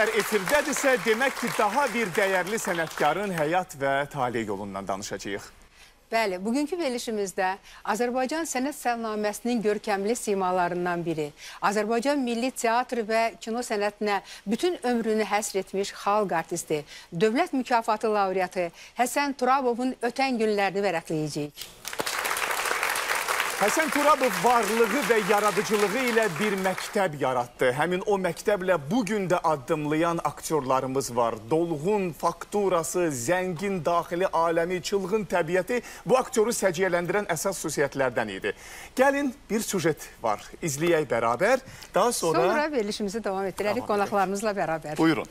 Xəbər efirdədirsə, demək ki, daha bir dəyərli sənətkarın həyat və talih yolundan danışacağıq. Bəli, bugünkü verilişimizdə Azərbaycan sənət səlnaməsinin görkəmli simalarından biri, Azərbaycan Milli Teatr və Kino sənətinə bütün ömrünü həsr etmiş xalq artisti, dövlət mükafatı laureatı Həsən Turabovun ötən günlərini vərəqləyəcəyik. Həsən Turabov varlığı və yaradıcılığı ilə bir məktəb yaratdı. Həmin o məktəblə bugün də addımlayan aktyorlarımız var. Dolğun fakturası, zəngin daxili aləmi, çılğın təbiəti bu aktyoru səciyyələndirən əsas xüsusiyyətlərdən idi. Gəlin, bir süjet var. İzləyək bərabər. Daha Sonra verilişimizi davam etdirərik qonaqlarımızla bərabər. Buyurun.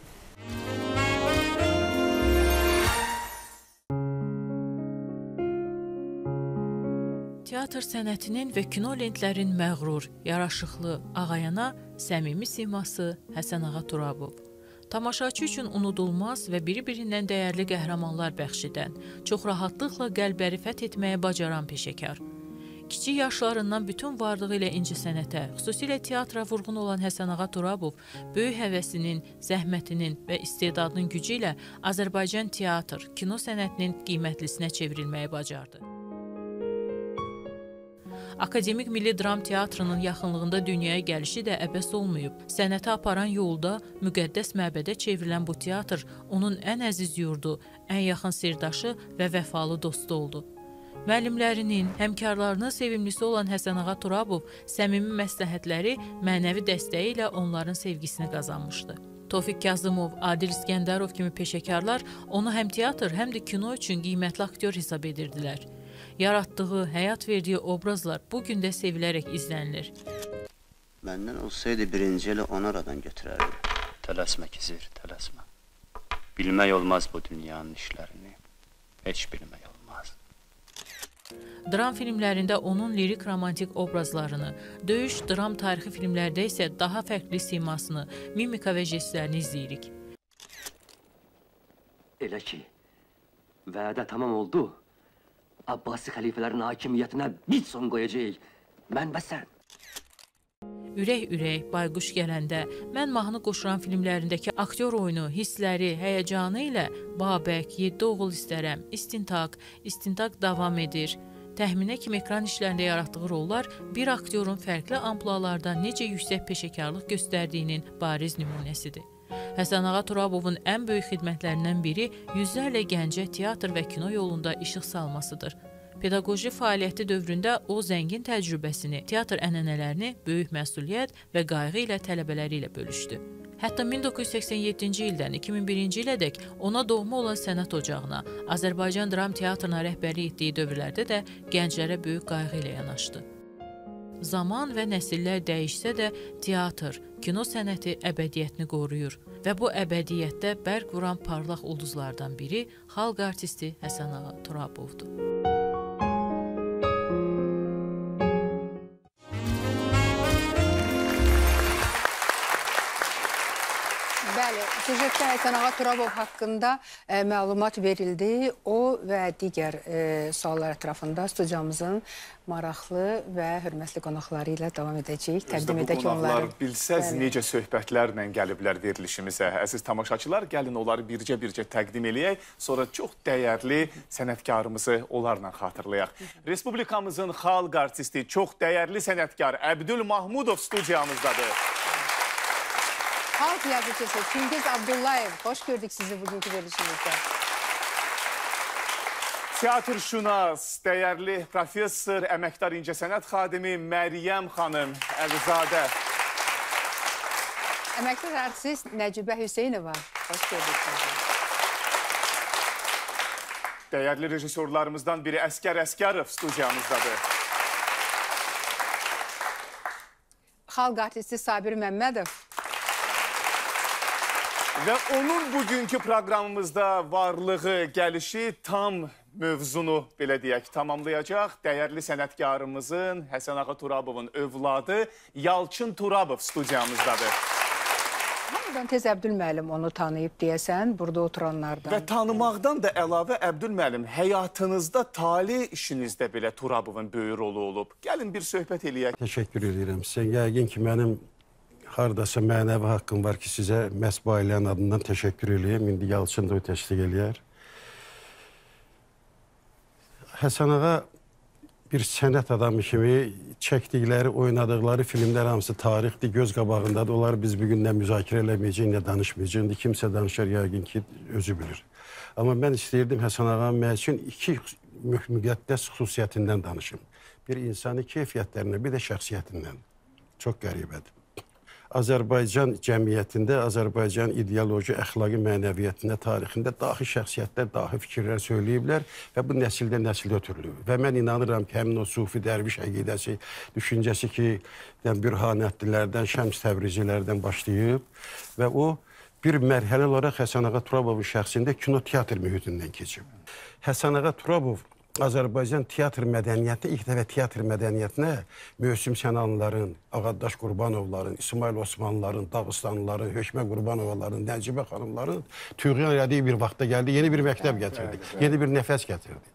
Teatr sənətinin və kino lentlərin məğrur, yaraşıqlı, ağayana, səmimi siması Həsən ağa Turabov. Tamaşaçı üçün unudulmaz və biri-birindən dəyərli qəhrəmanlar bəxş edən, çox rahatlıqla qəlbləri fəth etməyə bacaran peşəkar. Kiçik yaşlarından bütün varlığı ilə incəsənətə, xüsusilə teatra vurğun olan Həsən ağa Turabov böyük həvəsinin, zəhmətinin və istedadının gücü ilə Azərbaycan teatr, kino sənətinin qiymətlisinə çevrilməyi bacardı. Akademik Milli Dram Teatrının yaxınlığında dünyaya gəlişi də əbəs olmayıb. Sənəti aparan yolda müqəddəs məbədə çevrilən bu teatr onun ən əziz yurdu, ən yaxın sirdaşı və vəfalı dostu oldu. Müəllimlərinin, həmkarlarının sevimlisi olan Həsən ağa Turabov səmimi məsləhətləri, mənəvi dəstəyi ilə onların sevgisini qazanmışdı. Tofiq Kazımov, Adil İskəndərov kimi peşəkarlar onu həm teatr, həm də kino üçün qiymətli aktyor hesab edirdilər. Yaratdığı, həyat verdiyi obrazlar bugün də sevilərək izlənilir. Məndən olsaydı birinci elə onu aradan götürərdim. Tələsmə Kizir, tələsmə. Bilmək olmaz bu dünyanın işlərini. Heç bilmək olmaz. Dram filmlərində onun lirik romantik obrazlarını, döyüş, dram tarixi filmlərdə isə daha fərqli simasını, mimika və jestlərini izləyirik. Elə ki, vədə tamam oldu. Abbasi xəlifələrin hakimiyyətinə bir son qoyacaq. Mən və sən. Ürək-ürək, Bayquş gələndə, Mən mahnı qoşuran filmlərindəki aktyor oyunu, hissləri, həyəcanı ilə Babək, 7 oğul istərəm, İstintaq davam edir. Təxminə kimi ekran işlərində yaratdığı rollar bir aktyorun fərqli amplalarda necə yüksək peşəkarlıq göstərdiyinin bariz nümunəsidir. Həsən ağa Turabovun ən böyük xidmətlərindən biri yüzlərlə gəncə teatr və kino yolunda işıq salmasıdır. Pedaqoji fəaliyyəti dövründə o zəngin təcrübəsini, teatr ənənələrini böyük məsuliyyət və qayğı ilə tələbələri ilə bölüşdü. Hətta 1987-ci ildən 2001-ci ilədək ona doğma olan sənət ocağına, Azərbaycan Dram Teatrına rəhbərlik etdiyi dövrlərdə də gənclərə böyük qayğı ilə yanaşdı. Zaman və nəsillər dəyişsə də teatr, kino sənəti əbədiyyətini qoruyur və bu əbədiyyətdə bərq vuran parlaq ulduzlardan biri xalq artisti Həsən ağa Turabovdur. Bəli, süjetdə Həsən ağa Turabov haqqında məlumat verildi. O və digər suallar ətrafında studiyamızın maraqlı və hörmətli qonaqları ilə davam edəcəyik. Təqdim edək onları. Qonaqlar bilsəz necə söhbətlərlə gəliblər verilişimizə. Əziz tamaşaçılar, gəlin onları bircə-bircə təqdim eləyək. Sonra çox dəyərli sənətkarımızı onlarla xatırlayaq. Respublikamızın xalq artisti, çox dəyərli sənətkar Əbdül Mahmudov studiyamızdadır. Xalq yazıcısı Çingiz Abdullayev, hoş gördük sizi bugünkü verilişimizdə. Teatrşünas, dəyərli professor, əməkdar incəsənət xadimi Məryəm xanım Əlizadə. Əməkdar artist Nəcibə Hüseynova, hoş gördük sizi. Dəyərli rejissorlarımızdan biri Əskər Əskərov studiyamızdadır. Xalq artisti Sabir Məmmədov. Və onun bugünkü proqramımızda varlığı, gəlişi tam mövzunu, belə deyək, tamamlayacaq. Dəyərli sənətkarımızın, Həsən ağa Turabovun övladı Yalçın Turabov studiyamızdadır. Hamıdan tez Əbdül müəllim onu tanıyıb deyəsən, burada oturanlardan. Və tanımaqdan da əlavə Əbdül müəllim, həyatınızda, tali işinizdə belə Turabovun böyük rolu olub. Gəlin bir söhbət eləyək. Təşəkkür edirəm sizə. Yəqin ki, mənim hardasa mənəvi haqqım var ki, sizə məhz bu ailənin adından təşəkkür edeyim. İndi Yalçın da o təşkil eləyər. Həsən ağa bir sənət adamı kimi çəkdikləri, oynadıqları filmlər hamısı tarixdir, göz qabağındadır. Onları biz bugün nə müzakirə eləməyəcəyik, nə danışmayacaq. İndi kimsə danışar, yəqin ki, özü bilir. Amma mən istəyirdim Həsən ağam mən üçün iki müqəddəs xüsusiyyətindən danışım. Bir insani keyfiyyətlərindən, bir də şəxsiyyətindən. Çox qəribədir. Azərbaycan cəmiyyətində, Azərbaycan ideoloji, əxlaqi mənəviyyətində, tarixində dahi şəxsiyyətlər, dahi fikirlər söyləyiblər və bu nəsildən nəsildə ötürülür. Və mən inanıram ki, həmin o sufi dərviş əqidəsi, düşüncəsi ki, Bürhanətlilərdən, Şəms Təbrizilərdən başlayıb və o bir mərhələ olaraq Həsən ağa Turabovun şəxsində kino-teatr mühitindən keçib. Həsən ağa Turabov Azərbaycan teatr mədəniyyətinə, ilk dəfə teatr mədəniyyətinə Möhsüm Sənanlıların, Ağadaş Qurbanovların, İsmail Osmanlıların, Dağıstanlıların, Hökmə Qurbanovaların, Nəcibə xanımların tüğyan elədiyi bir vaxtda gəldi, yeni bir məktəb gətirdi, yeni bir nəfəs gətirdi.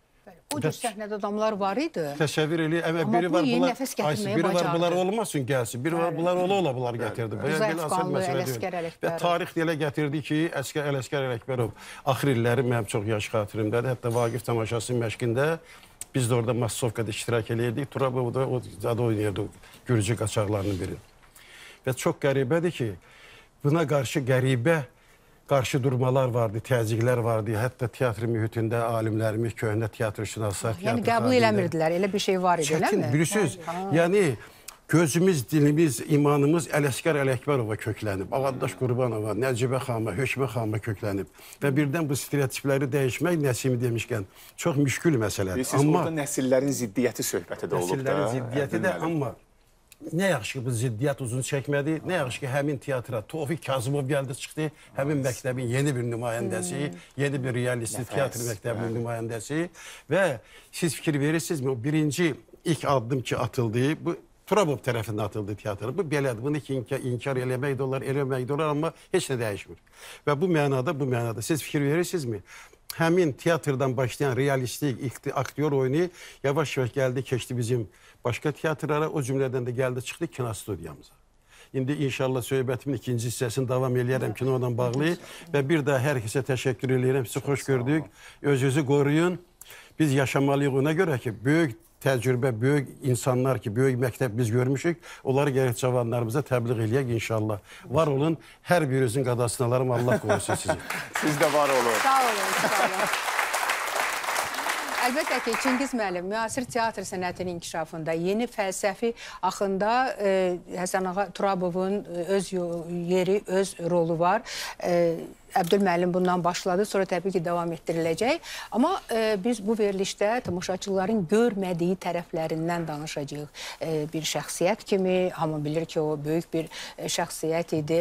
O cür səhnədə adamlar var idi. Təsəvvür eləyir. Amma bu yeni nəfəs gətirməyə bacardı. Biri var, bunlar olmasın, gəlsin. Biri var, bunlar ola bunlar gətirdi. Rüzayevqanlı, Ələsgər Ələkbərov. Və tarix elə gətirdi ki, Ələsgər Ələkbərov axır illəri mənim çox yaş xatirimdədir. Hətta Vaqif tamaşasının məşqində biz də orada Massovkada iştirak eləyirdik. Turabov da o zadı oynayırdı Gürcü qaçaqlarının biri. Və çox qəribədir ki, buna qarşı qəribə qarşı durmalar vardı, təzyiqlər vardı. Hətta teatr mühitində alimlərimiz, köhnə teatrşünaslar, yəni qəbul eləmirdilər, elə bir şey var idi, eləmi? Çətin, bilirsiniz, yəni gözümüz, dilimiz, imanımız Ələsgər Ələkbərova köklənib, Ağadaş Qurbanova, Nəcibə xanıma, Hökmə xanıma köklənib və birdən bu stereotipləri dəyişmək Nəsimi demişkən çox müşkül məsələdir. Siz orada nəsillərin ziddiyyəti söhbəti də olub da. Nəsillərin ziddiyyəti də, amma nə yaxşı ki, bu ziddiyyət uzun çəkmədi, nə yaxşı ki, həmin teatra Tofiq Kazımov gəldi, çıxdı, həmin məktəbin yeni bir nümayəndəsi, yeni bir realistik teatr məktəbinin nümayəndəsi və siz fikir verirsinizmi, o birinci ilk addım ki, atıldı, bu Turabov tərəfindən atıldı teatrı. Bu belədir, bunu inkar eləmək də olar, eləmək də olar, amma heç nə dəyişmir. Və bu mənada siz fikir verirsinizmi? Həmin teatrdan başlayan realistik aktyor oyunu yavaş-yavaş gəldi, keçdi bizim başqa teatrlara, o cümlədən də gəldi, çıxdı kinostudiyamıza. İndi inşallah söhbətimin ikinci hissəsini davam eləyərəm kinodan bağlı və bir daha hər kəsə təşəkkür eləyirəm. Sizi xoş gördük, özünüzü qoruyun. Biz yaşamalıyıq ona görə ki, böyük təcrübə, böyük insanlar ki, böyük məktəb biz görmüşük, onları gərək cavanlarımıza təbliğ eləyək inşallah. Var olun, hər birinizin qadasını alarım, Allah qorusun sizi. Siz də var olun. Sağ olun, sağ olun. Əlbəttə ki, Çingiz müəllim, müasir teatr sənətinin inkişafında yeni fəlsəfi axında Həsən ağa Turabovun öz yeri, öz rolu var. Əbdül müəllim bundan başladı, sonra təbii ki, davam etdiriləcək. Amma biz bu verilişdə tamaşaçıların görmədiyi tərəflərindən danışacağıq. Bir şəxsiyyət kimi, hamı bilir ki, o böyük bir şəxsiyyət idi.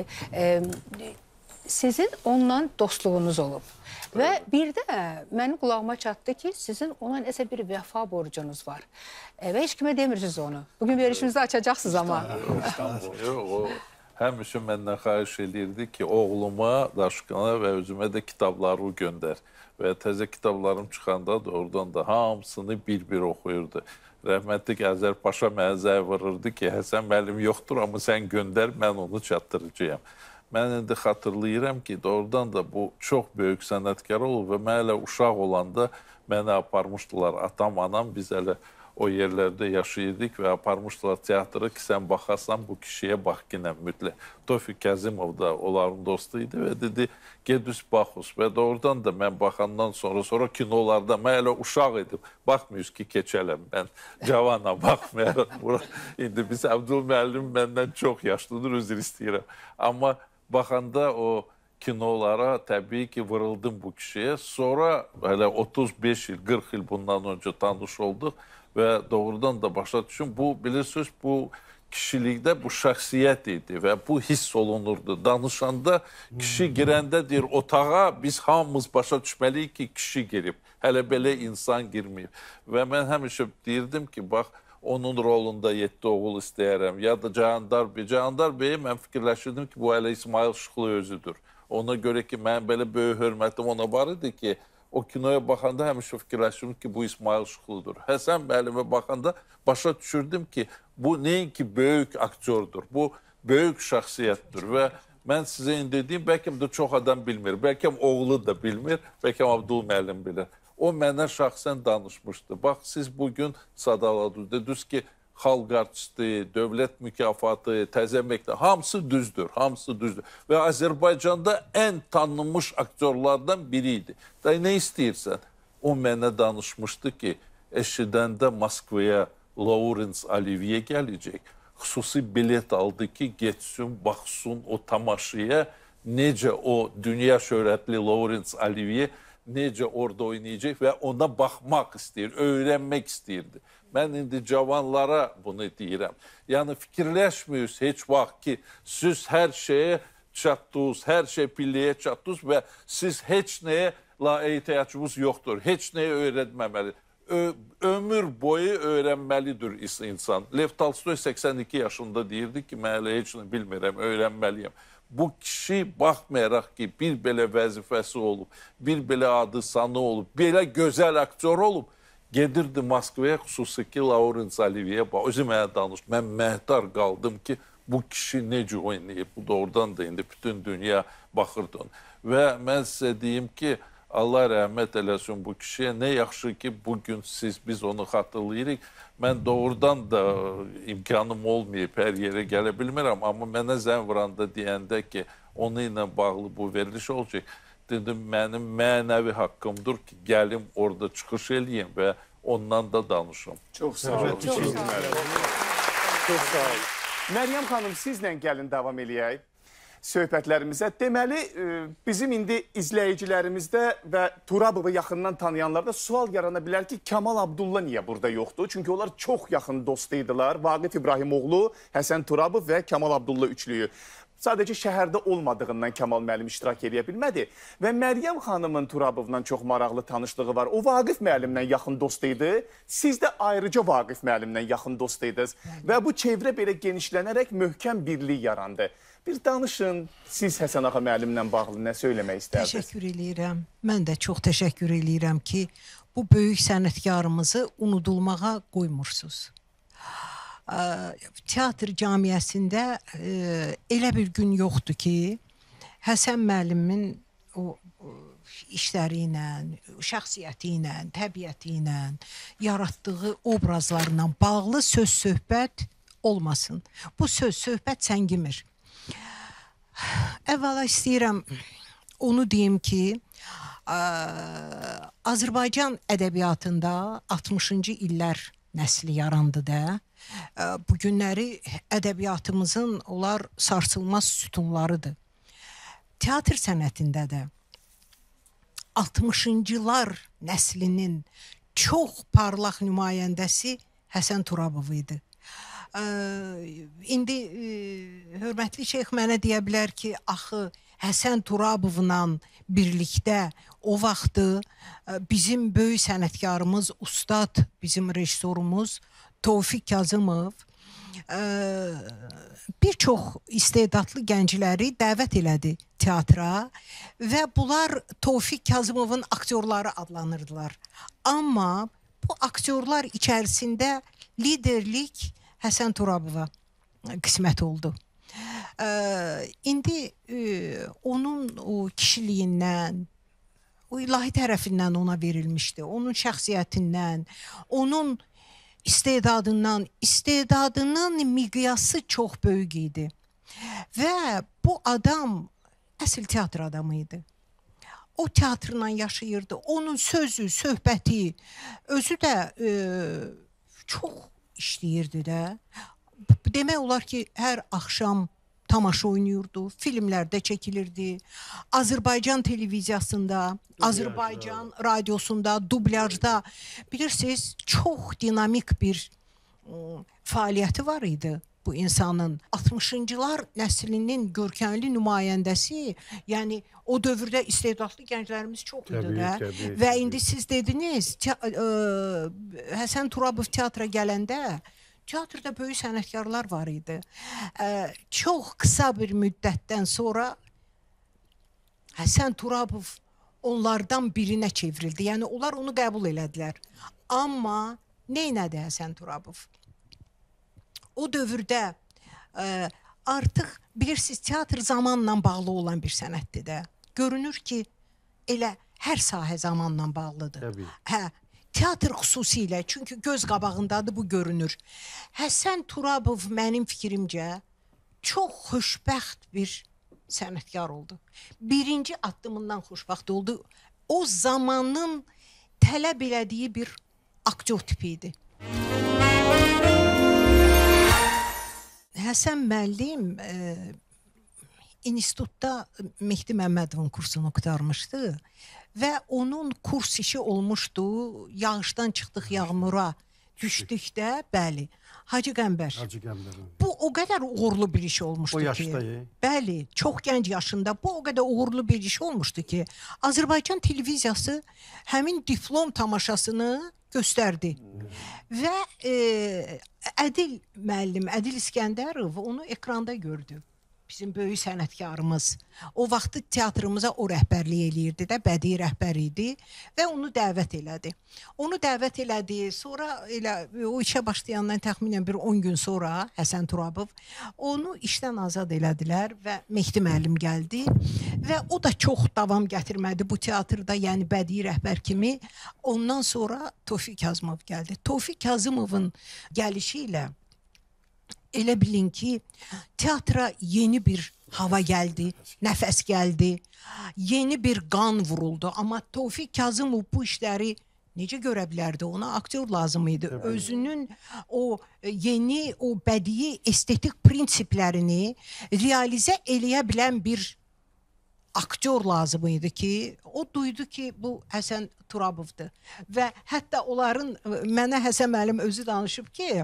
Sizin onunla dostluğunuz olub. Və bir də mənim qulağıma çatdı ki, sizin ona nəsə bir vəfa borcunuz var. Və heç kimə demirsiniz onu. Bugün verilişimizi açacaqsınız amma. O həmişə məndən xahiş edirdi ki, oğluma, Daşqana və özümə də kitabları göndər. Və təzə kitablarım çıxanda da oradan da hamısını bir-bir oxuyurdu. Rəhmətlik Əzər Paşa mənə zəy vururdu ki, Həsən müəllim yoxdur, amma sən göndər, mən onu çatdıracağam. Mən indi xatırlayıram ki, doğrudan da bu çox böyük sənətkar olub və mən hələ uşaq olanda məni aparmışdılar. Atam, anam, biz hələ o yerlərdə yaşayırdık və aparmışdılar teatrı ki, sən baxarsan bu kişiyə bax yenə mütləq. Tofiq Kazimov da onların dostu idi və dedi, gedüz baxus. Və doğrudan da mən baxandan sonra kinolarda mən hələ uşaq idim. Baxmıyız ki, keçələm, mən cavana baxmayaraq. İndi biz Əbdül müəllim məndən çox yaşlıdır, üzr istəyirəm. Amma baxanda o kinolara təbii ki, vırıldım bu kişiyə. Sonra hələ 35 il, 40 il bundan öncə tanış olduq və doğrudan da başa düşün, bu bilirsiniz, bu kişilikdə bu şəxsiyyət idi və bu hiss olunurdu. Danışanda kişi girəndə deyir, otağa biz hamımız başa düşməliyik ki, kişi girib. Hələ belə insan girməyib. Və mən həmişə deyirdim ki, bax, onun rolunda 7 oğul istəyərəm. Ya da Cahangir bəy. Cahangir bəyə mən fikirləşirdim ki, bu hələ İsmail Şıxlı özüdür. Ona görə ki, mən belə böyük hörmətim ona var idi ki, o kinoya baxanda həmişə fikirləşirdim ki, bu İsmail Şıxlıdır. Həsən müəllimə baxanda başa düşürdüm ki, bu nəinki böyük aktyordur. Bu böyük şəxsiyyətdir və mən sizə indi dediyim, bəlkə də çox adam bilmir, bəlkə oğlu da bilmir, bəlkə Abdul müəllim bilir. O mənə şəxsən danışmışdı. Bax, siz bugün sadaladınız, dediniz ki, xalq artisti, dövlət mükafatı, təzə məktəb, hamısı düzdür, hamısı düzdür. Və Azərbaycanda ən tanınmış aktyorlardan biri idi. Da nə istəyirsən? O mənə danışmışdı ki, eşidəndə Moskvaya Laurence Olivier gələcək. Xüsusi bilet aldı ki, getsin, baxsın o tamaşaya, necə o dünya şöhrətli Laurence Olivier necə orada oynayacaq və ona baxmaq istəyir, öyrənmək istəyirdi. Mən indi cavanlara bunu deyirəm. Yəni fikirləşmiyoruz heç vaxt ki, siz hər şeyə çatdınız, hər şey pilləyə çatdınız və siz heç nəyə ehtiyacınız yoxdur, heç nəyə öyrənməməli. Ömür boyu öyrənməlidir insan. Lev Tolstoy 82 yaşında deyirdi ki, mən elə heç nə bilmirəm, öyrənməliyəm. Bu kişi baxmayaraq ki, bir belə vəzifəsi olub, bir belə adı sanı olub, belə gözəl aktyor olub, gedirdi Moskvaya, xüsusi ki, Laurence Olivier'e bax. Özü mənə danışdı. Mən məhdar qaldım ki, bu kişi necə oynayıb. Bu da oradan da indi bütün dünya baxırdı ona. Və mən sizə deyim ki, Allah rəhmət eləsin bu kişiyə. Nə yaxşı ki, bugün biz onu xatırlayırıq. Mən doğrudan da imkanım olmayıb, hər yerə gələ bilmirəm. Amma mənə zəng vuranda deyəndə ki, onu ilə bağlı bu veriliş olacaq. Dedim, mənim mənəvi haqqımdır ki, gəlim orada çıxış eləyim və ondan da danışım. Çox sağ olun. Çox sağ olun. Məryəm xanım, sizlə gəlin davam eləyək söhbətlərimizə. Deməli, bizim indi izləyicilərimizdə və Turabovu yaxından tanıyanlarda sual yarana bilər ki, Kamal Abdulla niyə burada yoxdur? Çünki onlar çox yaxın dostuydular. Vaqif İbrahimoğlu, Həsən Turabov və Kamal Abdulla üçlüyü. Sadəcə şəhərdə olmadığından Kamal müəllim iştirak edə bilmədi. Və Məryəm xanımın Turabovla çox maraqlı tanışlığı var. O Vaqif müəllimlə yaxın dost idi. Siz də ayrıca Vaqif müəllimlə yaxın dost idiniz. Və bu çevrə belə genişlənərək möhkəm birlik yarandı. Bir danışın, siz Həsən ağa müəllimlə bağlı nə söyləmək istərdiniz? Təşəkkür eləyirəm. Mən də çox təşəkkür eləyirəm ki, bu böyük sənətkarımızı unudulmağa qoymursunuz. Teatr camiəsində elə bir gün yoxdur ki, Həsən müəllimin o işləri ilə, şəxsiyyəti ilə, təbiəti ilə, yaratdığı obrazlarla bağlı söz-söhbət olmasın. Bu söz-söhbət səngimir. Əvvəla istəyirəm onu deyim ki, Azərbaycan ədəbiyyatında 60-cı illər nəsli yarandı da. Bu günləri ədəbiyyatımızın onlar sarsılmaz sütunlarıdır. Teatr sənətində də 60-cılar nəslinin çox parlaq nümayəndəsi Həsən Turabov idi. İndi hörmətli şeyx mənə deyə bilər ki, axı Həsən Turabovla birlikdə o vaxtı bizim böyük sənətkarımız, ustad, bizim rejissorumuz Tofiq Kazımov bir çox istedadlı gəncləri dəvət elədi teatra və bunlar Tofiq Kazımovun aktyorları adlanırdılar. Amma bu aktyorlar içərisində liderlik Həsən Turabova qismət oldu. İndi onun o kişiliyindən, o ilahi tərəfindən ona verilmişdi. Onun şəxsiyyətindən, onun istedadının miqyası çox böyük idi. Və bu adam əsl teatr adamı idi. O teatrla yaşayırdı. Onun sözü, söhbəti, özü də çox işləyirdi də. Demək olar ki, hər axşam tamaşa oynayırdı, filmlərdə çəkilirdi. Azərbaycan televiziyasında, Azərbaycan radiosunda, dublyajda, bilirsiniz, çox dinamik bir fəaliyyəti var idi bu insanın. 60-cılar nəslinin görkəmli nümayəndəsi, yəni o dövrdə istedadlı gənclərimiz çox idi də. Və indi siz dediniz, Həsən Turabov teatra gələndə, teatrda böyük sənətkarlar var idi. Çox qısa bir müddətdən sonra Həsən Turabov onlardan birinə çevrildi. Yəni, onlar onu qəbul elədilər. Amma neynədi Həsən Turabov? O dövrdə artıq bilirsiniz, teatr zamanla bağlı olan bir sənətdir də. Görünür ki, elə hər sahə zamanla bağlıdır. Təbii. Hə, teatr xüsusilə, çünki göz qabağındadır, bu görünür. Həsən Turabov mənim fikrimcə çox xoşbəxt bir sənətkar oldu. Birinci addımından xoşbəxt oldu. O zamanın tələb elədiyi bir aktyor tipi idi. Həsən müəllim institutda Mehdi Məmmədovun kursunu qurtarmışdı və onun kurs işi olmuşdu. Yağışdan çıxdıq yağmura, düşdükdə, bəli, Hacı Qəmbər. Hacı Qəmbər. Bu o qədər uğurlu bir iş olmuşdu O ki. yaşda. Bəli, çox gənc yaşında bu o qədər uğurlu bir iş olmuşdu ki, Azərbaycan televiziyası həmin diplom tamaşasını göstərdi. Və Ədil müəllim, Ədil İskəndərov onu ekranda gördü. Bizim böyük sənətkarımız. O vaxtı teatrımıza o rəhbərlik eləyirdi də, bədii rəhbər idi və onu dəvət elədi. Onu dəvət elədi, sonra elə o işə başlayandan təxminən bir 10 gün sonra Həsən Turabov onu işdən azad elədilər və Mehdi müəllim gəldi və o da çox davam gətirmədi bu teatrda, yəni bədii rəhbər kimi. Ondan sonra Tofiq Kazımov gəldi. Tofiq Kazımovun gəlişi ilə elə bilin ki, teatra yeni bir hava gəldi, nəfəs gəldi, yeni bir qan vuruldu. Amma Tofiq Kazımov bu işləri necə görə bilərdi? Ona aktyor lazım idi. Özünün o yeni, o bədii, estetik prinsiplərini realizə eləyə bilən bir aktyor lazım idi ki, o duydu ki, bu Həsən Turabovdur. Və hətta onların, mənə Həsən müəllim özü danışıb ki,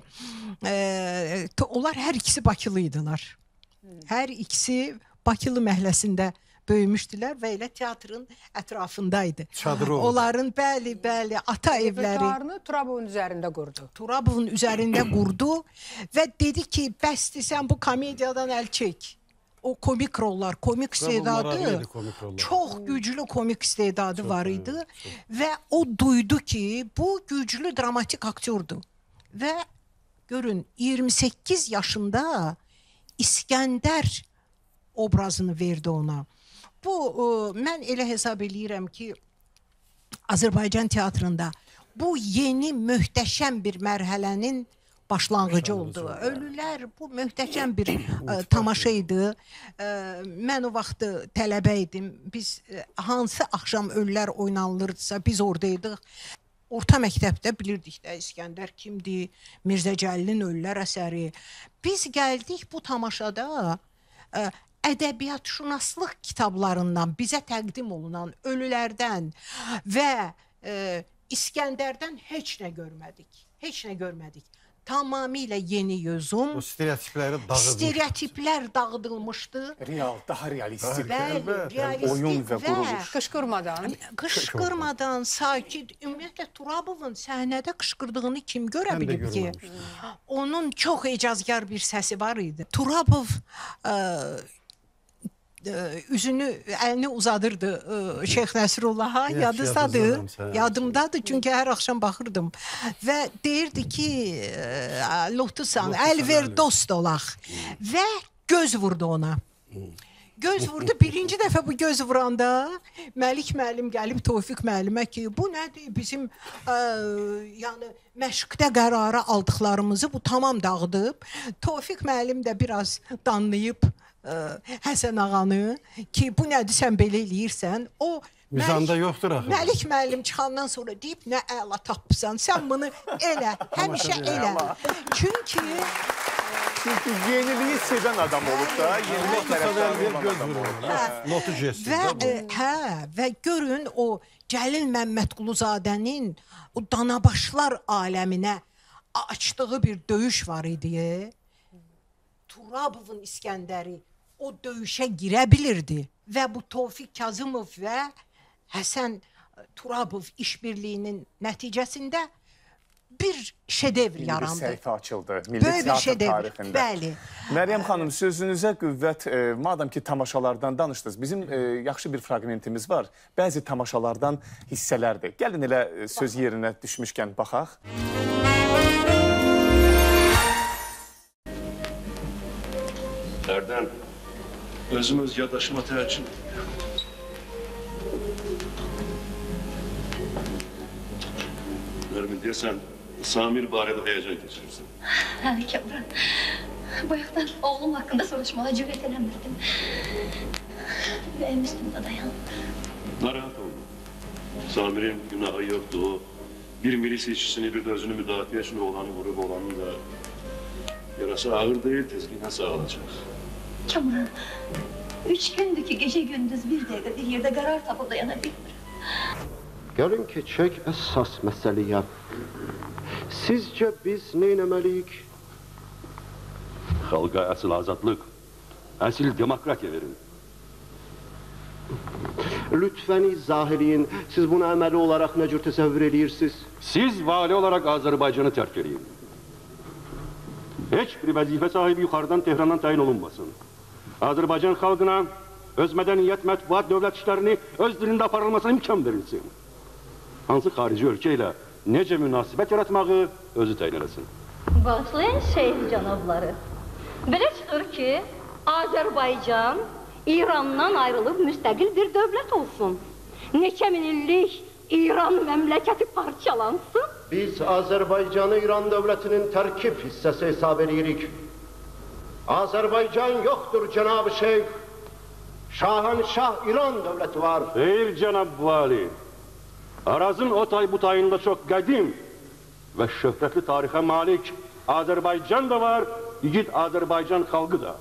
onlar hər ikisi Bakılı idilər. Hər ikisi Bakılı məhəlləsində böyümüşdülər və elə teatrın ətrafındaydı. Çadırı oldu. Onların, bəli, ata evləri. Repertuarını Turabovun üzərində qurdu. Turabovun üzərində qurdu və dedi ki, bəsdir sən bu komediyadan əl çək. O komik rollar, komik istedadı, çox güclü komik istedadı var idi və o duydu ki, bu güclü dramatik aktyordur. Və görün, 28 yaşında İskəndər obrazını verdi ona. Bu, mən elə hesab eləyirəm ki, Azərbaycan teatrında bu yeni, möhtəşəm bir mərhələnin başlanğıcı oldu. Ölülər bu möhtəşəm bir tamaşa idi. Mən o vaxt tələbə idim. Biz hansı axşam ölülər oynanılırdısa biz oradaydıq. Orta məktəbdə bilirdik də İskəndər kimdir, Mirzə Cəlilin Ölülər əsəri. Biz gəldik bu tamaşada ədəbiyyatşünaslıq kitablarından bizə təqdim olunan ölülərdən və İskəndərdən heç nə görmədik. Heç nə görmədik. Tamamilə yeni yüzüm. O stereotipləri dağıdılmışdı. Stereotiplər dağıdılmışdı. Real, daha realistik. Bəli, realistik oyun və quruluş. Qışqırmadan. Qışqırmadan, sakit. Ümumiyyətlə Turabovun səhnədə qışqırdığını kim görə bilib ki? Onun çox ecazkar bir səsi var idi. Turabov üzünü, əlini uzadırdı Şeyx Nəsrullaha, yadımdadır, çünki hər axşam baxırdım və deyirdi ki, Lotusan, əl ver, dost olaq və göz vurdu ona. Göz vurdu, birinci dəfə bu göz vuranda Məlik müəllim gəlib Tofiq müəllimə ki, bu nədir, bizim yəni məşqdə qərara aldıqlarımızı bu tamam dağıdıb. Tofiq müəllim də biraz danlayıb Həsən ağanı ki, bu nədir sən belə eləyirsən? O Mizanda yoxdur axı. Məlik müəllim çıxandan sonra deyib, nə əla tapısan, sən bunu elə, həmişə elə. Çünki yeniliyi sevən adam olub da, yenilik tərəfdarı olan adam olub. Notu jestində. Və görün o Cəlil Məmmədquluzadənin o danabaşlar aləminə açdığı bir döyüş var idi. Turabovun İskəndəri o döyüşə girə bilirdi və bu Tofiq Kazımov və Həsən Turabov işbirliyinin nəticəsində bir şedevr yarandı. Bir səhifə açıldı milli teatr tarixində. Bəli. Məryəm xanım, sözünüzə qüvvət, madam ki tamaşalardan danışdınız, bizim yaxşı bir fraqmentimiz var. Bəzi tamaşalardan hissələrdir. Gəlin elə söz yerinə düşmüşkən baxaq. Özüm öz yadaşıma təəccüb. Nərmin, deyəsən, Samir barədə həyəcan keçirirsən. Hə, Kamran. Bayaqdan oğlum haqqında soruşmağa cürət eləmirdim. Ürəyim üstümdə dayandı. Narahat olma. Samir'in günahı yoktu. O bir milis işçisini bir de özünü müdafiə için oğlanı vurub, oğlanın da yarası ağır değil, tezgine sağlayacak. Kamran, 3 gündür ki gece gündüz bir dəqiqə bir yerdə qərar tapıb dayana bilmirəm. Gəlin keçək əsas məsələyə. Sizcə biz nə etməliyik? Xalqa əsl azadlıq, əsl demokratiya verin. Lütfən izah edin. Siz bunu əməli olaraq nə cür təsəvvür edirsiniz? Siz vali olaraq Azərbaycanı tərk edin. Heç bir vəzifə sahibi yuxarıdan Tehrandan təyin olunmasın. Azərbaycan xalqına öz mədəniyyət, mətbuat, dövlət işlərini öz dilində aparılmasına imkan verilsin. Hansı xarici ölkə ilə necə münasibət yaratmağı özü təyin eləsin. Bağışlayın şeyh cənabları. Belə çıxır ki, Azərbaycan İrandan ayrılıb müstəqil bir dövlət olsun. Neçə min illik İran məmləkəti parçalansın. Biz Azərbaycanı İran dövlətinin tərkib hissəsi hesab edirik. Azərbaycan yoxdur cənab-ı şeyh. Şahanşah İran dövləti var. Xeyr cənab vali. Arazın o tay bu tayında çox qədim və şöhrətli tarixə malik Azərbaycan da var, igid Azərbaycan xalqı da.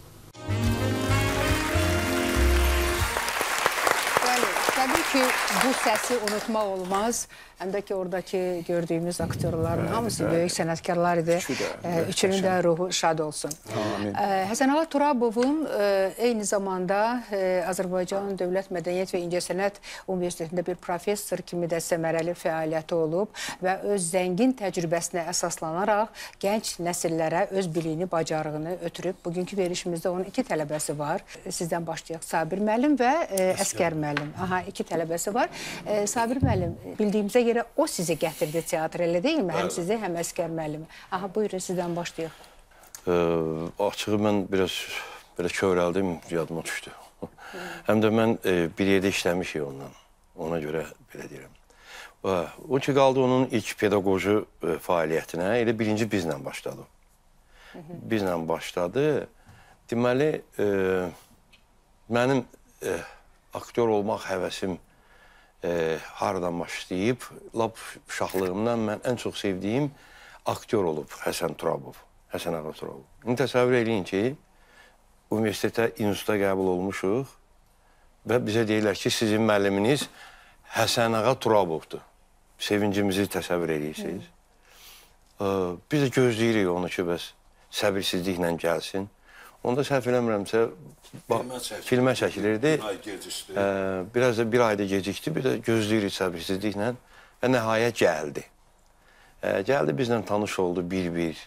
Təbii ki, bu səsi unutmaq olmaz. Həm də ki, oradakı gördüyümüz aktyorların hamısı böyük sənətkarlar idi. Üçünün də ruhu şad olsun. Həsən Ağa Turabovun eyni zamanda Azərbaycan Dövlət Mədəniyyət və İncəsənət Universitetində bir professor kimi də səmərəli fəaliyyəti olub və öz zəngin təcrübəsinə əsaslanaraq gənc nəsillərə öz biliyini, bacarığını ötürüb. Bugünkü verilişimizdə onun 2 tələbəsi var. Sizdən başlayaq. Sabir müəllim və Əskər müəllim. Aha, 2 tələbəsi var. Sabir müəllim, bildiyimizə görə o sizi gətirdi teatr, elə deyilmi? Həm sizi, həm Əskər müəllimi. Aha, buyurun, sizdən başlayaq. Açığı mən biraz belə kövrəldim, yadıma düşdü. Həm də mən bir yerdə işləmişik ondan. Ona görə belə deyirəm. O ki, qaldı onun ilk pedaqoji fəaliyyətinə, elə birinci bizlə başladı. Bizlə başladı. Deməli, mənim aktyor olmaq həvəsim haradan başlayıb, lap uşaqlığımdan mən ən çox sevdiyim aktyor olub Həsən Turabov, Həsən Ağa Turabov. İndi təsəvvür edin ki, universitetə, instituta qəbul olmuşuq və bizə deyirlər ki, sizin müəlliminiz Həsən Ağa Turabovdur. Sevincimizi təsəvvür edirsiniz. Biz də gözləyirik onu ki, bəs səbirsizliklə gəlsin. Onda səhv eləmirəmsə, filmə çəkilirdi. Biraz da bir ayda gecikdi, bir də gözləyirik səbirsizliklə və nəhayət gəldi. Gəldi, bizlə tanış oldu bir-bir,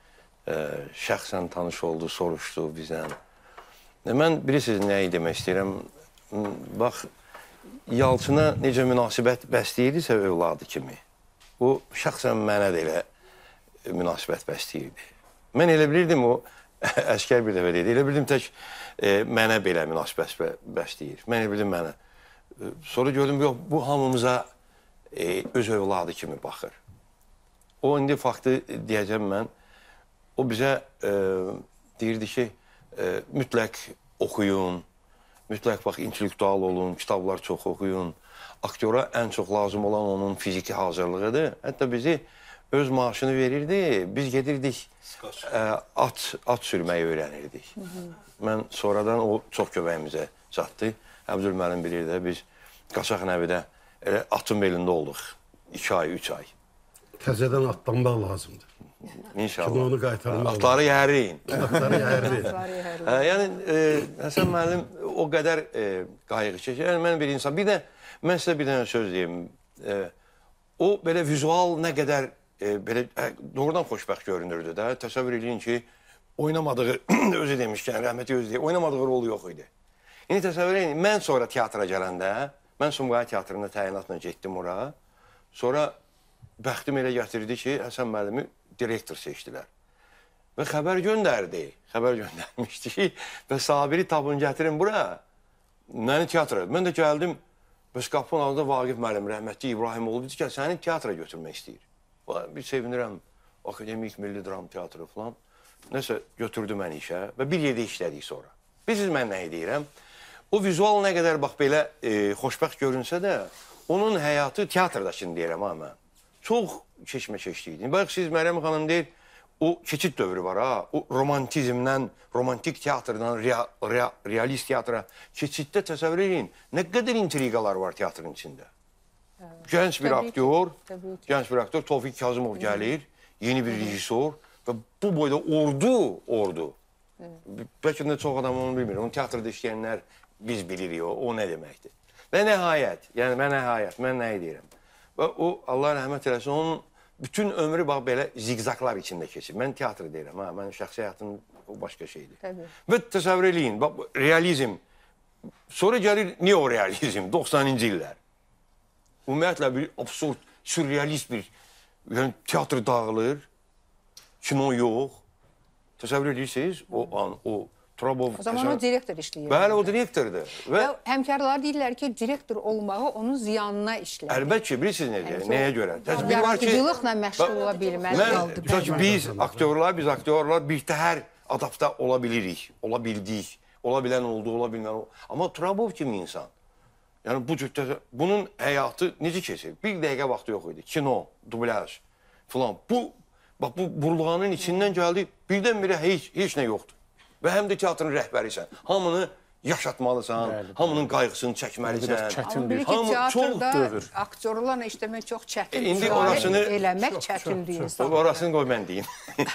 şəxsən tanış oldu, soruşdu bizdən. Mən bilirsiniz nəyi demək istəyirəm, bax, Yalçına necə münasibət bəsləyirdisə övladı kimi, o şəxsən mənə də elə münasibət bəsləyirdi. Mən elə bilirdim o, Əskər bir dəfə dedi, elə bildim tək mənə belə münasibət bəsləyir. Mən elə bildim mənə. Sonra gördüm, yox, bu hamımıza öz övladı kimi baxır. O, indi faktı deyəcəm mən, o bizə deyirdi ki, mütləq oxuyun, mütləq bax, intellektual olun, kitablar çox oxuyun. Aktyora ən çox lazım olan onun fiziki hazırlığıdır. Hətta bizi öz maaşını verirdi, biz gedirdik, at sürməyi öyrənirdik. Mən sonradan o çox köməyimizə çatdı. Əbdül müəllim bilir də, biz Qaçaq Nəvidə atın belində olduq. 2 ay, 3 ay. Təzədən atlanmaq lazımdır. İnşallah. Kimi onu qaytarmaq lazımdır. Atları yəhərləyin. Atları yəhərləyin. Yəni, Həsən müəllim o qədər qayğı çəkir. Yəni, mən bir insan, bir də, mən sizə bir dənə söz deyim. O, belə vizual nə qədər doğrudan xoşbəxt görünürdü də. Təsəvvür edin ki, oynamadığı, özü demişkən, rəhməti özü deyir, oynamadığı rol yox idi. İndi təsəvvür edin, mən sonra teatra gələndə, mən Sumqayıt teatrında təyinatla getdim ora. Sonra bəxtim elə gətirdi ki, Həsən müəllimi direktor seçdilər. Və xəbər göndərdi. xəbər göndərmişdi ki, və Sabiri tapın gətirin bura, məni teatra. Mən də gəldim, bəs qapının ağzında Vaqif müəllim, rəhmətli İbrahim olub, dedi ki, səni teatra götürmək istəyir. Bir sevinirəm, Akademik Milli Dram Teatrı falan. Nəsə götürdü məni işə və bir yerdə işlədik sonra. Bilirsiniz mən nə deyirəm? O vizual nə qədər bax belə xoşbəxt görünsə də, onun həyatı teatrdakını deyirəm ha mən. Çox keşməkeşliydi. Bax siz Məryəm xanım deyir, o keçid dövrü var ha, o romantizmdən, romantik teatrdan realist teatra keçiddə təsəvvür edin, nə qədər intriqalar var teatrın içində. Gənc bir aktyor, Tofiq Kazımov gəlir, yeni bir rejissor və bu boyda ordu. Bəlkə də çox adam onu bilmir, onun teatrda işləyənlər biz bilirik o nə deməkdir. Və nəhayət, yəni mən nə deyirəm? Və o, Allah rəhmət eləsin, onun bütün ömrü bax belə zigzaqlar içində keçir. Mən teatr deyirəm, mənim şəxsi həyatım o başqa şeydir. Və təsəvvür eləyin, realizm, sonra gəlir neorealizm, 90-cı illər. Ümumiyyətlə bir absurd, sürrealist bir teatr dağılır, kino yox. Təsəvvür edirsiniz, o Turabov... O zaman o direktor işləyir. Bəli, o direktordur. Həmkarlar deyirlər ki, direktor olmağı onun ziyanına işləyir. Əlbəttə ki, bilirsiniz nə deyir, nəyə görə? Yaradıcılıqla məşğul ola bilməz. Biz aktyorlar birtəhər adapta ola bilirik, ola bildik, ola bilən oldu, ola bilmən oldu. Amma Turabov kimi insan, yəni bu cürdə, bunun həyatı necə keçir? Bir dəqiqə vaxtı yox idi. Kino, dublaj filan. Bax, bu burluğanın içindən gəldi, birdən-birə heç nə yoxdur. Və həm də teatrın rəhbərisən. Hamını yaşatmalısan, hamının qayğısını çəkməlisən. Amma bir ki, teatrda aktyorlarla işləmək çox çətindir. İndi orasını... Eləmək çətindir insan. Orasını qoy mən deyim.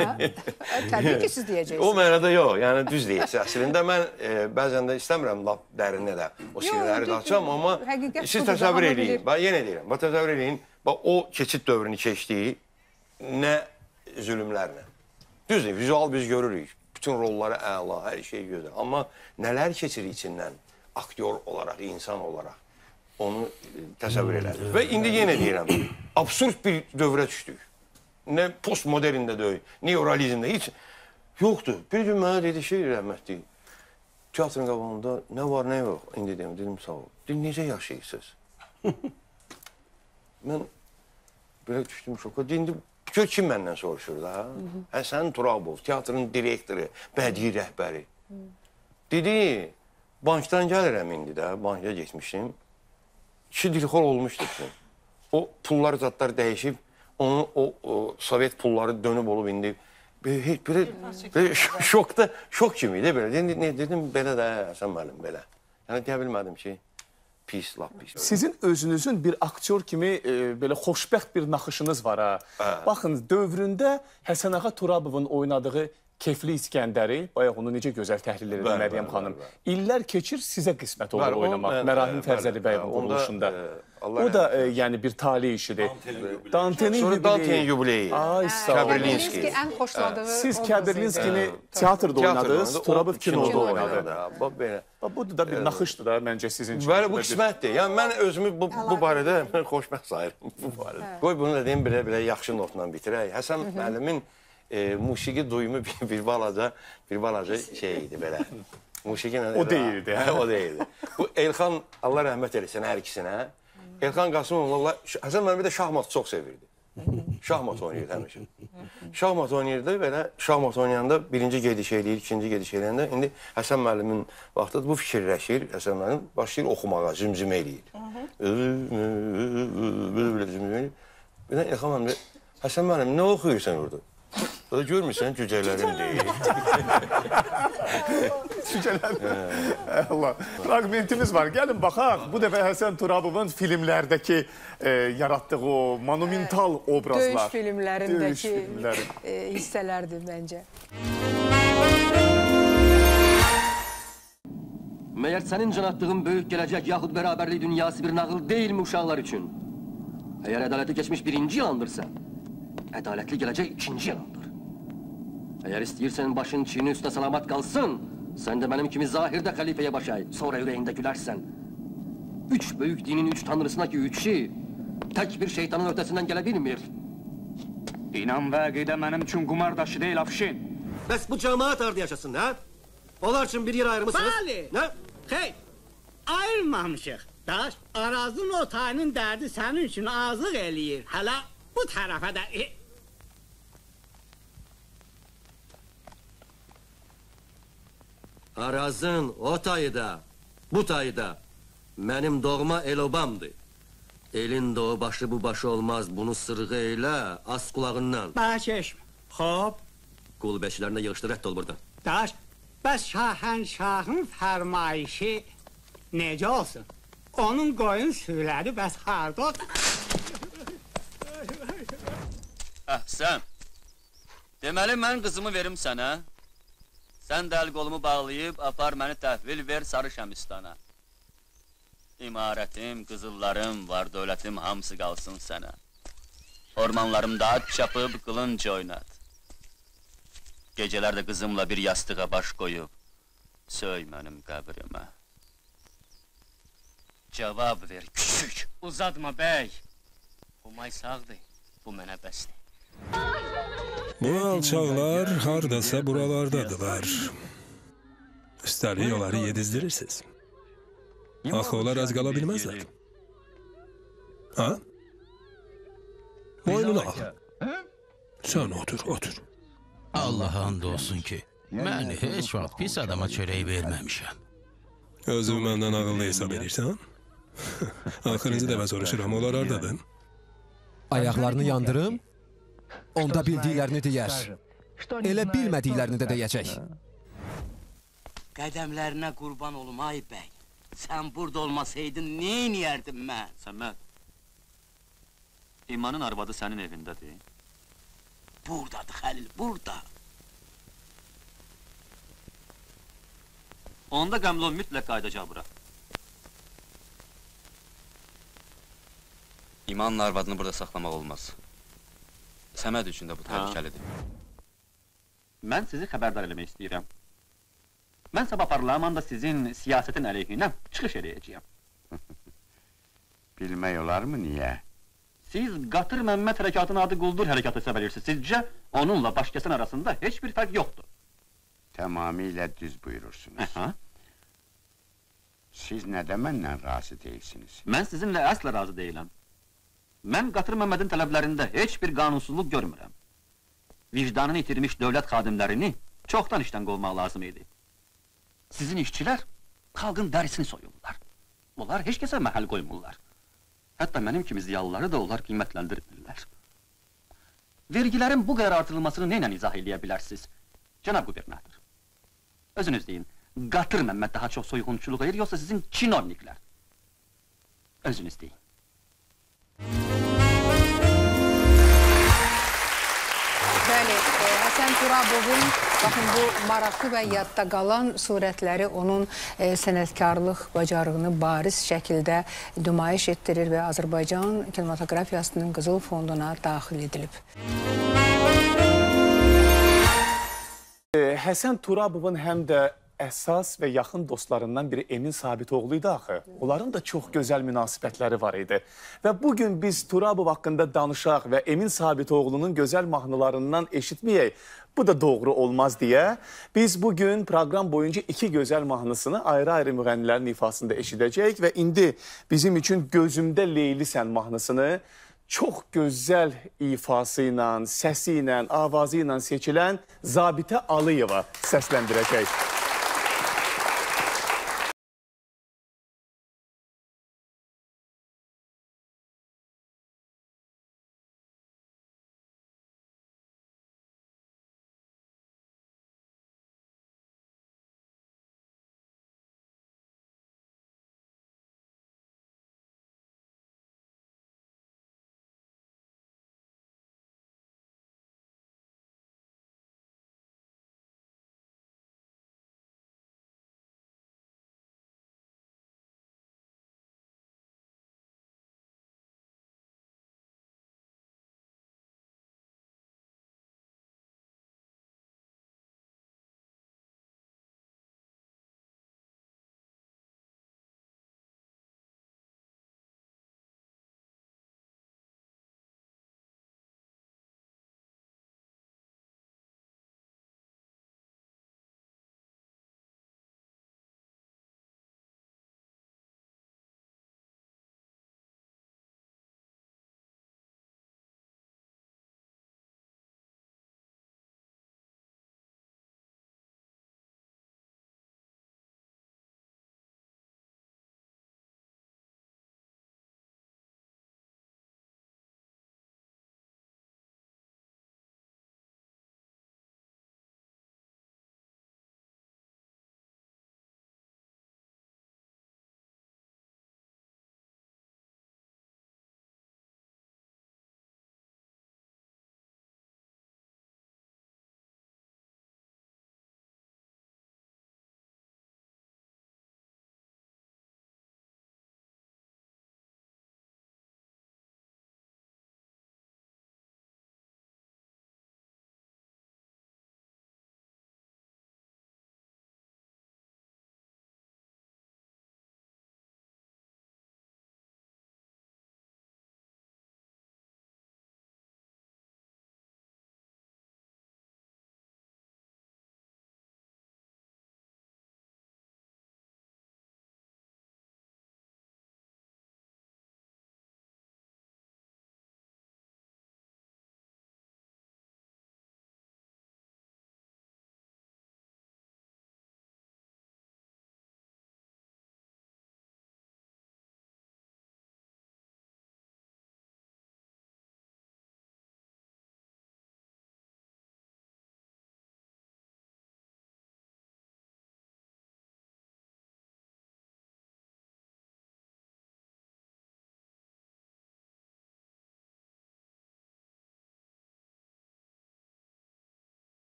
Təbii ki, siz deyəcəksiniz. O mənada yox, yəni düz deyilsə. Əslində mən bəzən də istəmirəm lap dərinə də o sirləri də açam, amma siz təsəvvür edin. Yenə deyirəm, təsəvvür edin, o keçid dövrünü keçdiyi nə zülümlərlə. Düzdür, vizual biz görürük. Bütün rolları əla, hər şey gözəl. Amma nələr keçir içindən aktyor olaraq, insan olaraq onu təsəvvür elədik. Və indi yenə deyirəm, absurd bir dövrə düşdük. Nə postmoderində deyil, neorealizmdə heç yoxdur. Bir gün mənə dedi şey rəhmətli, teatrın qabağında nə var, nə yox. İndi dedim, sağ ol. Dedim, necə yaşayırsınız? Mən belə düşdüm şoka. İndi gör kim məndən soruşur da? Həsən Turabov, teatrın direktoru, bədii rəhbəri. Dedi, bankdan gəlirəm indi də, banka geçmişdim. İki dilxor olmuşdu ki. O pullar zadlar dəyişib, onun o Sovet pulları dönüb olub indi. Belə şok kimi idi belə. Dedim, belə də Həsən müəllim, belə. Yəni deyə bilmədim ki, pis, lap pis. Sizin özünüzün bir aktyor kimi belə xoşbəxt bir naxışınız var ha. Baxın, dövründə Həsən ağa Turabovun oynadığı Kefli İskəndəri, bayaq onu necə gözəl təhlil edir Məryəm xanım. İllər keçir, sizə qismət olur oynamaq. Mərahim Fərzəli bəyənin quruluşunda. O da yəni bir tali işidir. Dantenin yubileyi. Kəbirlinski ən xoşladığı. Siz Kəbirlinskini teatrda oynadınız, Turabov kinoda oynadı. Bu da bir naxışdır da məncə sizin üçün. Bəli, bu qismətdir. Yəni mən özümü bu barədə xoşbəxt sayıram. Qoy bunu da deyim, belə yaxşı notla bitirək. Həsən müəllimin musiqi duyumu bir balaca şey idi belə. O deyildi. O deyildi. Bu Elxan, Allah rəhmət eləsin hər ikisinə. Elxan Qasımov, Həsən müəllim də şahmat çox sevirdi. Şahmat oynayırdı həmişə. Şahmat oynayırdı, belə şahmat oynayanda birinci gediş eləyir, ikinci gediş eləyəndə, indi Həsən müəllimin vaxtı bu fikirləşir, Həsən müəllim başlayır oxumağa, zümzümə eləyir. Belə zümzümə eləyir. Birdən Elxan müəllim, Həsən müəllim, nə oxuyursan orada? O da görmürsən, cücələrim deyil. Cücələrim. Allah. Fragmentimiz var. Gəlin baxaq. Bu dəfə Həsən Turabovun filmlərdəki yaratdığı o monumental obrazlar. Döyüş filmlərindəki hissələrdir məncə. Məyər sənin can attığın böyük gələcək yaxud bərabərlik dünyası bir nağıl deyilmi uşaqlar üçün? Əgər ədaləti keçmiş birinci yalandırsa, ədalətli gələcək ikinci yalandır. Əgər istəyirsən başın çiğni üstə salamat qalsın, sən də mənim kimi zahirdə xəlifəyə başay, sonra ürəyində gülərsən. Üç böyük dinin üç tanrısına ki üçü, tək bir şeytanın ötəsindən gələ bilmir. İnan və əqidə mənim üçün qumar daşı deyil, Afşin. Bəs bu cəmaat harda yaşasın, hə? Onlar üçün bir yer ayırmışsınız. Bəli. Nə? Xeyr, ayırmamışıq. Daş, Arazın otayının dərdi sənin üçün azlıq eləyir. Hələ bu tərəfə də... Arazın o tayı da, bu tayı da mənim doğma el-obamdır. Elin de o başı bu başı olmaz, bunu sırğı eyle, az kulağından. Baş eşm. Hop. Qul beşlərində yığışdır, rədd ol buradan. Daş, bəs şahın fərmayişi necə olsun? Onun qoyun sürüləri bəs harda? Sən, deməli mən qızımı verim sənə. Sən də əl qolumu bağlayıb, apar məni təhvil ver Sarı Şəmistana. İmarətim, qızıllarım, var dövlətim hamısı qalsın sənə. Ormanlarımda at çapıb, qılınc oynat. Gecələrdə qızımla bir yastığa baş qoyub, söy mənim qəbrimə. Cavab ver, küçük. Uzatma bəy. Bu may sağdır, bu mənə bəsdir. Bu alçaqlar hardasa buralardadılar. Üstəlik onları yedizdirirsiniz. Axı onlar az qala bilməzlər. Ha? Boynunu al. Sən otur, otur. Allaha and olsun ki, mən heç vaxt pis adama çörək verməmişəm. Özümü məndən ağıllı hesab edirsən? Axırıncı dəfə soruşuram, onlar hardadır? Ayaqlarını yandırım, onda bildiklərini deyər. Elə bilmədiklərini də deyəcək. Qədəmlərinə qurban olum ay bəy. Sən burada olmasaydın, neyniyərdim mən? Səməd, İmanın arvadı sənin evindədir. Buradadır Xəlil, burada. Onda qəmlon mütləq qayıdacaq bura. İmanın arvadını burada saxlamaq olmaz. Səməd üçün də bu təhlükəlidir. Mən sizi xəbərdar eləmək istəyirəm. Mən sabah parlamenda sizin siyasətin əleyhinə çıxış eləyəcəyəm. Bilmək olarmı, niyə? Siz Qatır Məmməd hərəkatının adı quldur hərəkatı hesab edirsiniz. Sizcə onunla başkasının arasında heç bir fərq yoxdur. Tamamilə düz buyurursunuz. Siz nədə məndən razı deyilsiniz? Mən sizinlə əslə razı deyiləm. Mən Qatır Məmmədin tələblərində heç bir qanunsuzluq görmürəm. Vicdanını itirmiş dövlət xadimlərini çoxdan işdən qovmaq lazım idi. Sizin işçilər xalqın dərisini soyurlar. Onlar heç kəsə məhəl qoymurlar. Hətta mənim kimi ziyalıları da onlar qiymətləndirmirlər. Vergilərin bu qədər artırılmasını neynə izah eləyə bilərsiniz? Cənab qubernator, özünüz deyin, Qatır Məmməd daha çox soyğunçuluq edir, yoxsa sizin çinovniklər? Özünüz deyin. Bəli, Həsən Turabovun baxın bu maraqlı və yadda qalan surətləri onun sənətkarlıq bacarığını bariz şəkildə nümayiş etdirir və Azərbaycan kinematografiyasının qızıl fonduna daxil edilib. Həsən Turabovun həm də əsas və yaxın dostlarından biri Emin Sabitoğlu idi axı. Onların da çox gözəl münasibətləri var idi. Və bugün biz Turabov haqqında danışaq və Emin Sabitoğlu'nun gözəl mahnılarından eşitməyək. Bu da doğru olmaz deyə biz bugün proqram boyunca iki gözəl mahnısını ayrı-ayrı müğənnilərin ifasında eşidəcəyik və indi bizim üçün Gözümdə Leylisən mahnısını çox gözəl ifası ilə, səsi ilə, avazı ilə seçilən Zabitə Alıyeva səsləndirəcək.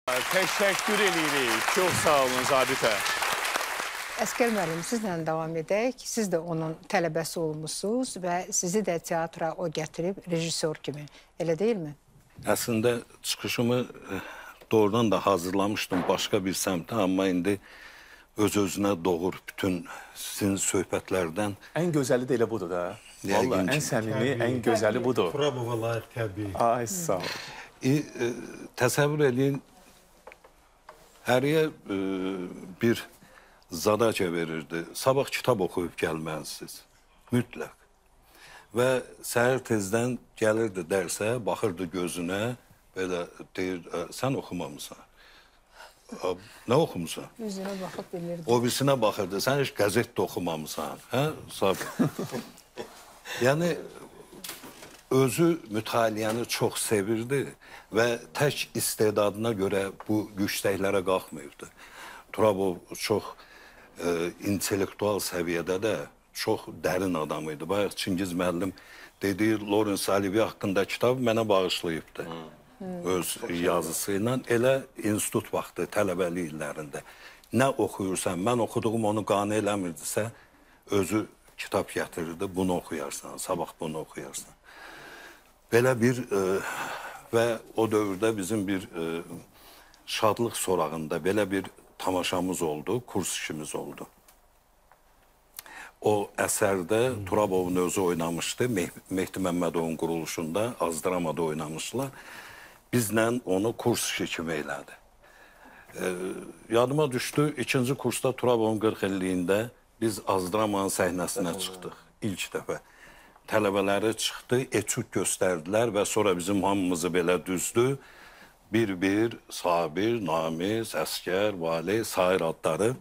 Təşəkkür edirik. Çox sağ olun Zabitə. Əskər müəllim, sizlə davam edək. Siz də onun tələbəsi olmuşsunuz və sizi də teatra o gətirib rejissor kimi. Elə deyilmi? Əslində çıxışımı doğrudan da hazırlamışdım başqa bir səmtə, amma indi öz-özünə doğur bütün sizin söhbətlərdən. Ən gözəli də elə budur da. Vallahi ən səmimi, ən gözəli budur. Turabova layiq təbii. Ay, sağ ol. Təsəvvür edin, həriyə bir zadaca verirdi. Sabah kitab oxuyub gəlməlisiniz. Mütləq. Və səhər tezdən gəlirdi dərsə, baxırdı gözünə, belə deyir, sən oxumamısan. Nə oxumusan? Üzünə baxıb bilirdi. O birisinə baxırdı, sən heç qəzet də oxumamısan. Hə, Sabah? Yəni, özü mütaliəni çox sevirdi və tək istedadına görə bu yüksəklərə qalxmıyırdı. Turabov çox intellektual səviyyədə də çox dərin adam idi. Bayaq Çingiz müəllim dediyi Lawrence Olivier haqqında kitab mənə bağışlayıbdı. Öz yazısı ilə elə institut vaxtı, tələbəli illərində. Nə oxuyursan, mən oxuduğum onu qane eləmirdisə, özü kitab gətirirdi, bunu oxuyarsan, sabah bunu oxuyarsan. Belə bir və o dövrdə bizim bir şadlıq sorağında belə bir tamaşamız oldu, kurs işimiz oldu. O əsərdə Turabovun özü oynamışdı, Mehdi Məmmədovun quruluşunda, Azdramada oynamışlar. Bizlə onu kurs işi kimi elədi. Yadıma düşdü, ikinci kursda Turabovun 40 illiyində biz Azdramanın səhnəsinə çıxdıq ilk dəfə. Tələbələri çıxdı, etüd göstərdilər və sonra bizim hamımızı belə düzdü. Bir-bir, Sabir, Namiz, Əskər, Vali, sair adları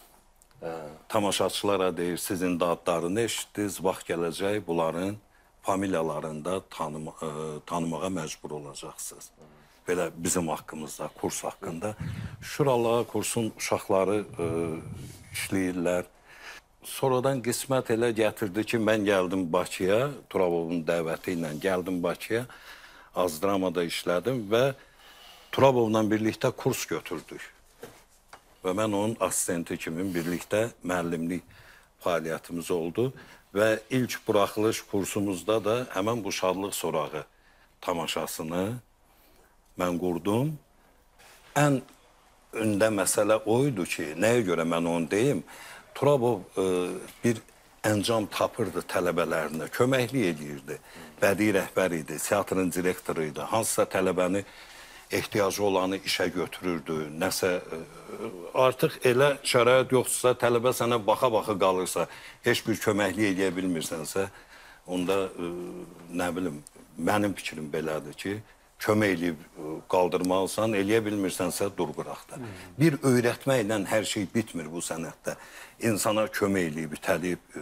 tamaşaçılara deyir, sizin də adlarını eşitdiniz, vaxt gələcək bunların familiyalarında tanımağa məcbur olacaqsınız. Belə bizim haqqımızda, kurs haqqında. Şuralar, kursun uşaqları işləyirlər. Sonradan qismət elə gətirdi ki, mən gəldim Bakıya, Turabovun dəvəti ilə gəldim Bakıya, Azdramada işlədim və Turabovla birlikdə kurs götürdük. Və mən onun assistenti kimi birlikdə müəllimlik fəaliyyətimiz oldu. Və ilk buraxılış kursumuzda da həmən bu şadlıq sorağı tamaşasını mən qurdum. Ən öndə məsələ oydu ki, nəyə görə mən onu deyim, Turabov bir əncam tapırdı tələbələrinə, köməklik edirdi. Bədii rəhbər idi, teatrın direktoru idi, hansısa tələbəni ehtiyacı olanı işə götürürdü, nəsə artıq elə şərait yoxdursa, tələbə sənə baxa-baxa qalırsa, heç bir köməklik edə bilmirsənsə, onda nə bilim, mənim fikrim belədir ki, kömək eləyib qaldırmalısan, eləyə bilmirsənsə, dur qıraqda. Bir öyrətməklə hər şey bitmir bu sənətdə. İnsana kömək eləyib, itələyib,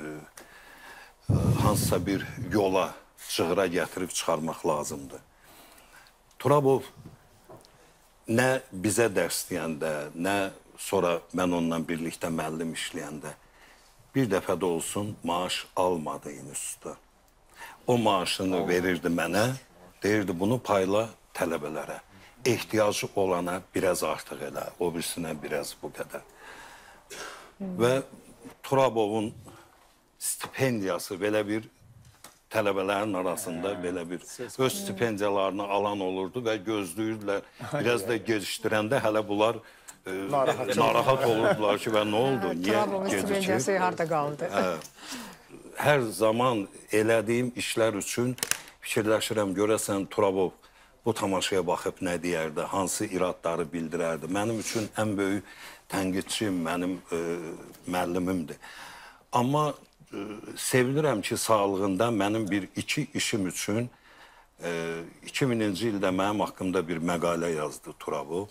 hansısa bir yola, çığıra gətirib çıxarmaq lazımdır. Turabov nə bizə dərs deyəndə, nə sonra mən onunla birlikdə müəllim işləyəndə bir dəfə də olsun maaş almadı institutda. O maaşını verirdi mənə, deyirdi bunu payla tələbələrə. Ehtiyacı olana biraz artıq elə, o birisinə biraz bu qədər. Və Turabovun stipendiyası belə bir tələbələrin arasında belə bir öz stipendiyalarını alan olurdu və gözləyirdilər. Biraz da gecişdirəndə hələ bunlar narahat olurdular ki, və nə oldu, niyə Turabovun gecikir? stipendiyası harada qaldı? Hər zaman elədiyim işlər üçün fikirləşirəm, görəsən Turabov bu tamaşaya baxıb nə deyərdi, hansı iradları bildirərdi. Mənim üçün ən böyük tənqidçim mənim müəllimimdir. Amma sevinirəm ki, sağlığında mənim iki işim üçün 2000-ci ildə mənim haqqımda bir məqalə yazdı Turabov.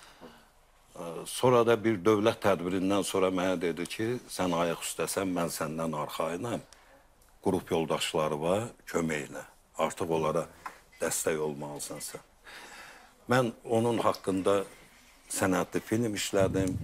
Sonra da bir dövlət tədbirindən sonra mənə dedi ki, sən ayaq üstəsən, mən səndən arxayınam. Qrup yoldaşları var, kömək elə. Artıq onlara dəstək olmalısan sən. Mən onun haqqında sənədli film işlədim.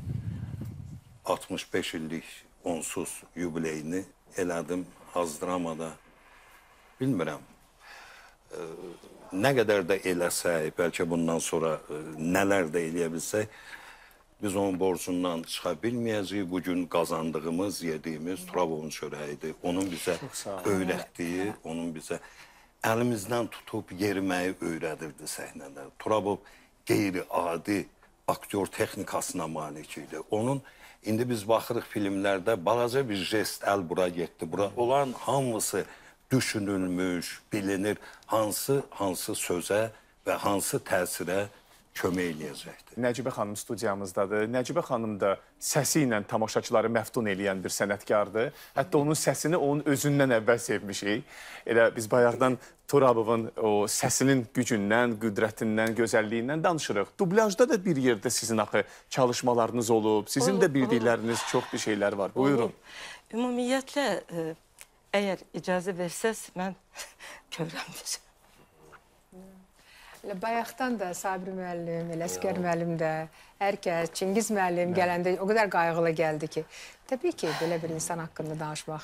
65 illik onsuz yubileyini elədim Azdramada. Bilmirəm. nə qədər də eləsək, bəlkə bundan sonra nələr də eləyə bilsək, biz onun borcundan çıxa bilməyəcəyik. Bugün qazandığımız, yediyimiz Turabovun çörəyidir. Onun bizə öyrətdiyi, onun bizə əlimizdən tutub yeriməyi öyrədirdi səhnədə. Turabov qeyri-adi aktyor texnikasına malik idi. Onun, indi biz baxırıq filmlərdə balaca bir jest, əl bura getdi, bura olan hamısı düşünülmüş, bilinir, hansı sözə və hansı təsirə kömək eləyəcəkdir. Nəcibə xanım studiyamızdadır. Nəcibə xanım da səsi ilə tamaşaçıları məftun eləyən bir sənətkardır. Hətta onun səsini onun özündən əvvəl sevmişik. Elə biz bayaqdan Turabovun o səsinin gücündən, qüdrətindən, gözəlliyindən danışırıq. Dublajda da bir yerdə sizin axı çalışmalarınız olub. Sizin də bildikləriniz çox bir şeylər var. Buyurun. Ümumiyyətlə, əgər icazə versəz, mən görəmdir. Bayaqdan da Sabri müəllim, Ələsgər müəllim də, hər kəs, Çingiz müəllim gələndə o qədər qayğılı gəldi ki, təbii ki, belə bir insan haqqında danışmaq,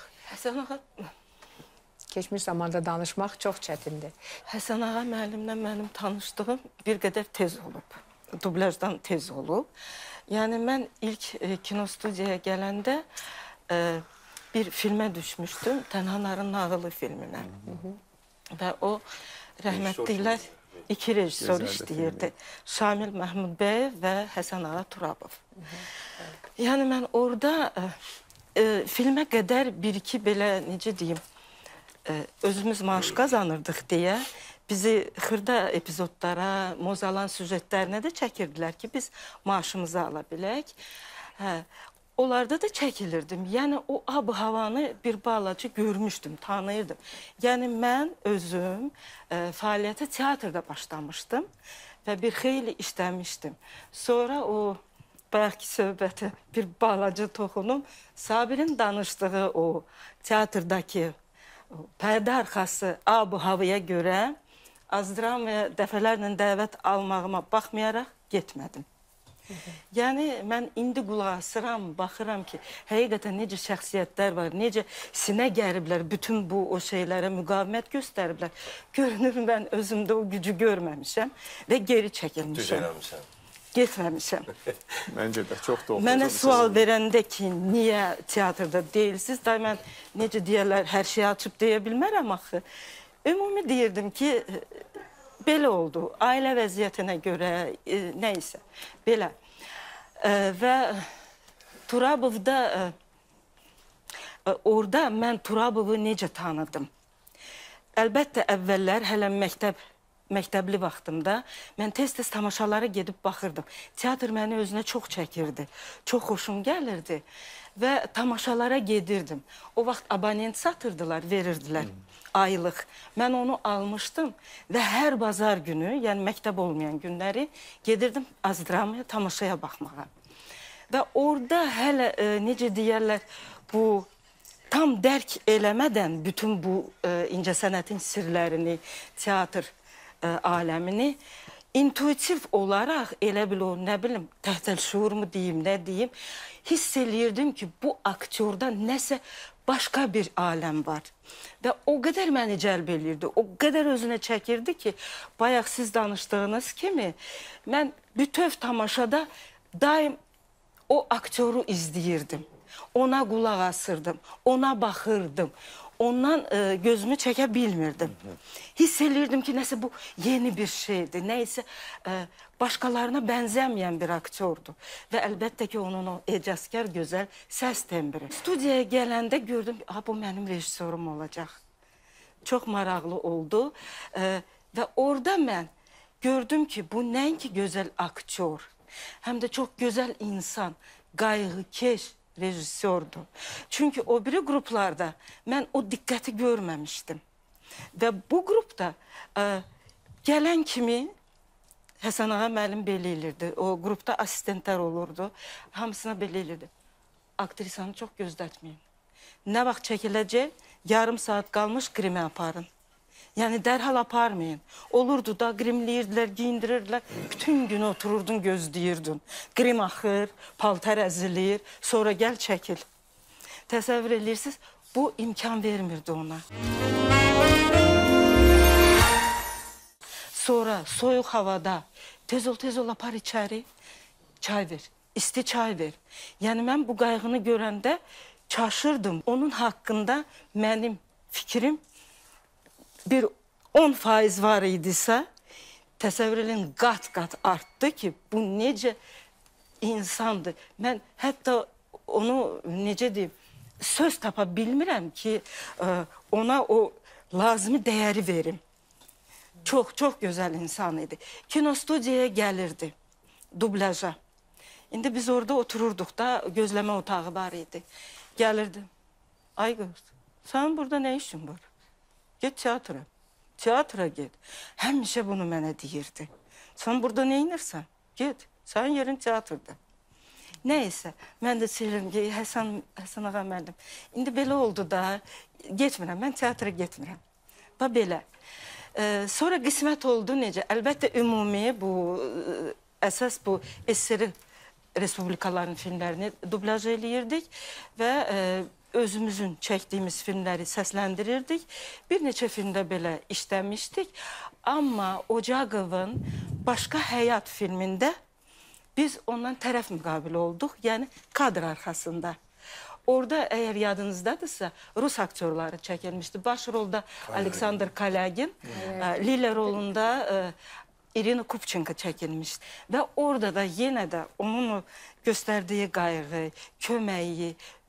keçmiş zamanda danışmaq çox çətindir. Həsən ağa müəllimlə mənim tanışdığım bir qədər tez olub, dublajdan tez olub. Yəni, mən ilk kinostudiyaya gələndə bir filmə düşmüşdüm, Tənhanların Nağılı filminə. Və o rəhmətliklər İki rejissor işləyirdi. Şamil Məhmudbəyev və Həsən ağa Turabov. Yəni, mən orada filmə qədər bir-iki belə, necə deyim, özümüz maaş qazanırdıq deyə bizi xırda epizodlara, mozalan süjetlərinə də çəkirdilər ki, biz maaşımızı ala bilək. Onlarda da çəkilirdim. Yəni, o ab-havanı bir balaca görmüşdüm, tanıyırdım. Yəni, mən özüm fəaliyyətə teatrda başlamışdım və bir xeyli işləmişdim. Sonra o bayaqki söhbəti bir balaca toxunum. Sabirin danışdığı o teatrdakı pərdə arxası ab-havaya görə Azdramaya dəfələrlə dəvət almağıma baxmayaraq getmədim. Yəni, mən indi qulaq asıram, baxıram ki, həqiqətən necə şəxsiyyətlər var, necə sinə gəriblər, bütün bu o şeylərə müqavimət göstəriblər. Görünür, mən özümdə o gücü görməmişəm və geri çəkilmişəm. Getməmişəm. Məncə də çox doğru. Mənə sual verəndə ki, niyə teatrda deyilsiniz, da mən necə deyərlər, hər şeyi açıb deyə bilmərəm axı. Ümumi deyirdim ki, belə oldu, ailə vəziyyətinə görə, nəysə, belə. Və Turabovda, orada mən Turabovu necə tanıdım? Əlbəttə, əvvəllər, hələ məktəbli vaxtımda, mən tez-tez tamaşalara gedib baxırdım. Teatr məni özünə çox çəkirdi, çox xoşum gəlirdi və tamaşalara gedirdim. O vaxt abonent satırdılar, verirdilər. Aylıq. Mən onu almışdım və hər bazar günü, yəni məktəb olmayan günləri gedirdim Azdramaya tamaşaya baxmağa. Və orada hələ, necə deyərlər, bu tam dərk eləmədən bütün bu incəsənətin sirlərini, teatr aləmini intuitiv olaraq elə bil o, nə bilim, təhtəl şuurmu deyim, nə deyim, hiss eləyirdim ki, bu aktyorda nəsə başqa bir aləm var. Və o qədər məni cəlb eləyirdi, o qədər özünə çəkirdi ki, bayaq siz danışdığınız kimi, mən bütöv tamaşada daim o aktyoru izləyirdim. Ona qulaq asırdım, ona baxırdım. Ondan gözümü çəkə bilmirdim. Hiss eləyirdim ki, nəsə bu yeni bir şeydir, nəysə başqalarına bənzəməyən bir aktyordur. Və əlbəttə ki, onun o ecazkar, gözəl səs tembri. Studiyaya gələndə gördüm ki, bu mənim rejissorum olacaq. Çox maraqlı oldu və orada mən gördüm ki, bu nəinki gözəl aktyor, həm də çox gözəl insan, qayğıkeş rejissordur. Çünki o biri qruplarda mən o diqqəti görməmişdim. Və bu qrupda gələn kimi Həsən ağa müəllim belə elirdi. O qrupda assistentlər olurdu. Hamısına belə elirdi. Aktrisanı çox gözlətməyin. Nə vaxt çəkiləcək, yarım saat qalmış qrimi aparın. Yəni, dərhal aparmayın. Olurdu da, qrimləyirdilər, giyindirirdilər. Bütün gün otururdun, gözləyirdin. Qrim axır, paltar əzilir, sonra gəl çəkil. Təsəvvür edirsiniz, bu imkan vermirdi ona. Sonra soyuq havada tez ol apar içəri, çay ver, isti çay ver. Yəni mən bu qayğını görəndə çaşırdım. Onun haqqında mənim fikrim bir 10% var idisə, təsəvvür edin qat-qat artdı ki, bu necə insandır. Mən hətta onu necə deyim, söz tapa bilmirəm ki, ona o lazımi dəyəri verim. Çox gözəl insan idi. Kinostudiyaya gəlirdi, dublaja. İndi biz orada otururduq da, gözləmə otağı var idi. Gəlirdi. Ay qız, sənin burada nə işin var? Get teatra. Teatra get. Həmişə bunu mənə deyirdi. Sən burada nə inirsən? Get, sənin yerin teatrda. Nəysə, mən də deyirəm ki, Həsən ağa müəllim, indi belə oldu da, getmirəm, mən teatra getmirəm. Və belə. Sonra qismət oldu necə? Əlbəttə, ümumi bu, əsas bu SSR respublikaların filmlərini dublaj eləyirdik və özümüzün çəkdiyimiz filmləri səsləndirirdik. Bir neçə filmdə belə işləmişdik. Amma Ocaqovun Başqa Həyat filmində biz ondan tərəf müqabili olduq, yəni kadr arxasında. Orada, əgər yadınızdadırsa, Rus aktyorları çəkilmişdi. Baş rolda Aleksandr Kalyagin, Lila rolunda İrina Kupçenko çəkilmişdi. Və orada da yenə də onun göstərdiyi qayğı, köməyi,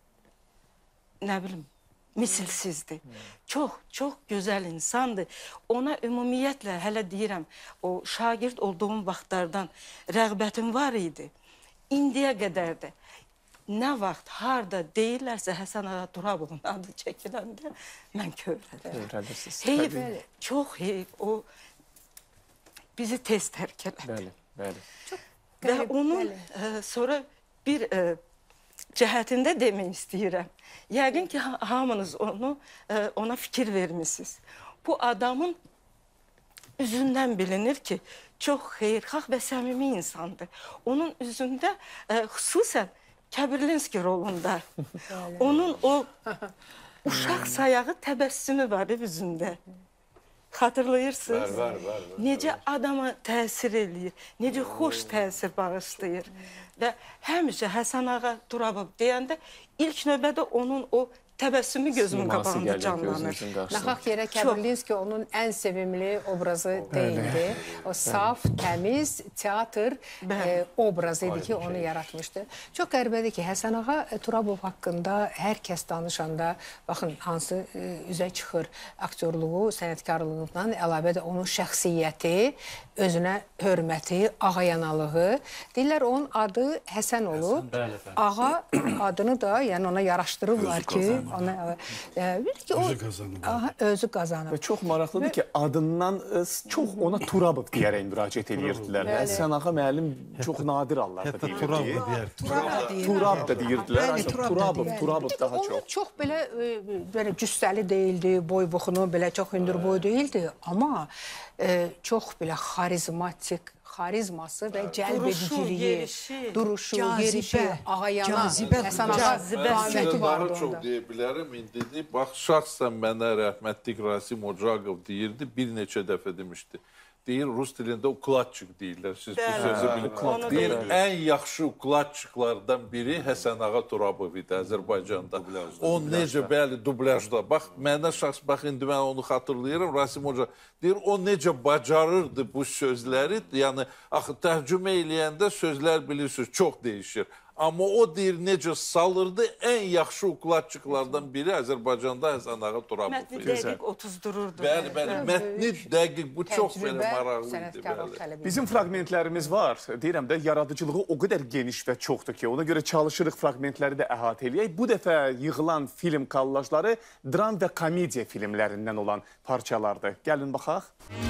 nə bilim, misilsizdir. Çox gözəl insandır. Ona ümumiyyətlə, hələ deyirəm, o şagird olduğum vaxtlardan rəğbətim var idi. İndiyə qədər də nə vaxt, harada deyirlərsə Həsən ağa Turabovun adı çəkiləndə mən kövrəlirəm. Heyif, çox heyif. O bizi tez tərk elədi. Və onun sonra bir cəhətində demək istəyirəm. Yəqin ki, hamınız ona fikir vermişsiniz. Bu adamın üzündən bilinir ki, çox xeyirxah və səmimi insandır. Onun üzündə xüsusən Kəbirlinski rolunda onun o uşaq sayağı təbəssümü var üzündə. Xatırlayırsınız? Var. Necə adama təsir eləyir, necə xoş təsir bağışlayır. Və həmişə Həsən ağa Turabov deyəndə ilk növbədə onun o təbəssümü gözümün qabağında canlanır. Naxaq yerə Kəbirlinski onun ən sevimli obrazı deyildi. O saf, təmiz teatr obrazı idi ki, onu yaratmışdı. Çox qəribədir ki, Həsən ağa Turabov haqqında hər kəs danışanda, baxın, hansı üzə çıxır aktyorluğu, sənətkarlığından əlavə də onun şəxsiyyəti, özünə hörməti, ağayanalığı. Deyirlər, onun adı Həsən olub. Ağa adını da, yəni ona yaraşdırırlar ki, özü qazanıb. Və çox maraqlıdır ki, adından çox ona Turabov deyərək müraciət edirdilər. Həsən ağa müəllim çox nadir hallarda deyirdi. Turab da deyirdilər. Turabov daha çox. Onun çox belə cüssəli deyildi, boy-buxunu belə çox hündür boy deyildi. Amma çox belə xarizmatik, xarizması və cəlb ediciliyi, duruşu, yerişi, ağayana, Həsən ağa qaməti vardı onda. Çox deyə bilərəm, indi bax, şəxsən mənə rəhmətlik Rasim Ocaqov deyirdi, bir neçə dəfə demişdi. Deyir, rus dilində ukladçıq deyirlər, siz bu sözü bilin. Deyir, ən yaxşı ukladçıqlardan biri Həsən ağa Turabov idi Azərbaycanda. O necə, bəli, dublyajda. Bax, mənə şəxs, bax, indi mən onu xatırlayıram, Rasim Ocaqov. Deyir, o necə bacarırdı bu sözləri, yəni, axı, tərcümə eləyəndə sözlər bilirsiniz, çox dəyişir. Amma o deyir, necə salırdı, ən yaxşı ukladçıqlardan biri Azərbaycanda Həsən ağa Turabov. Mətni dəqiq 30 dururdu. Bəli, mətni dəqiq, bu çox belə maraqlı idi. Bizim fragmentlərimiz var. Deyirəm də, yaradıcılığı o qədər geniş və çoxdur ki, ona görə çalışırıq fragmentləri də əhatə eləyək. Bu dəfə yığılan film kollajları dram və komediya filmlərindən olan parçalardır. Gəlin baxaq.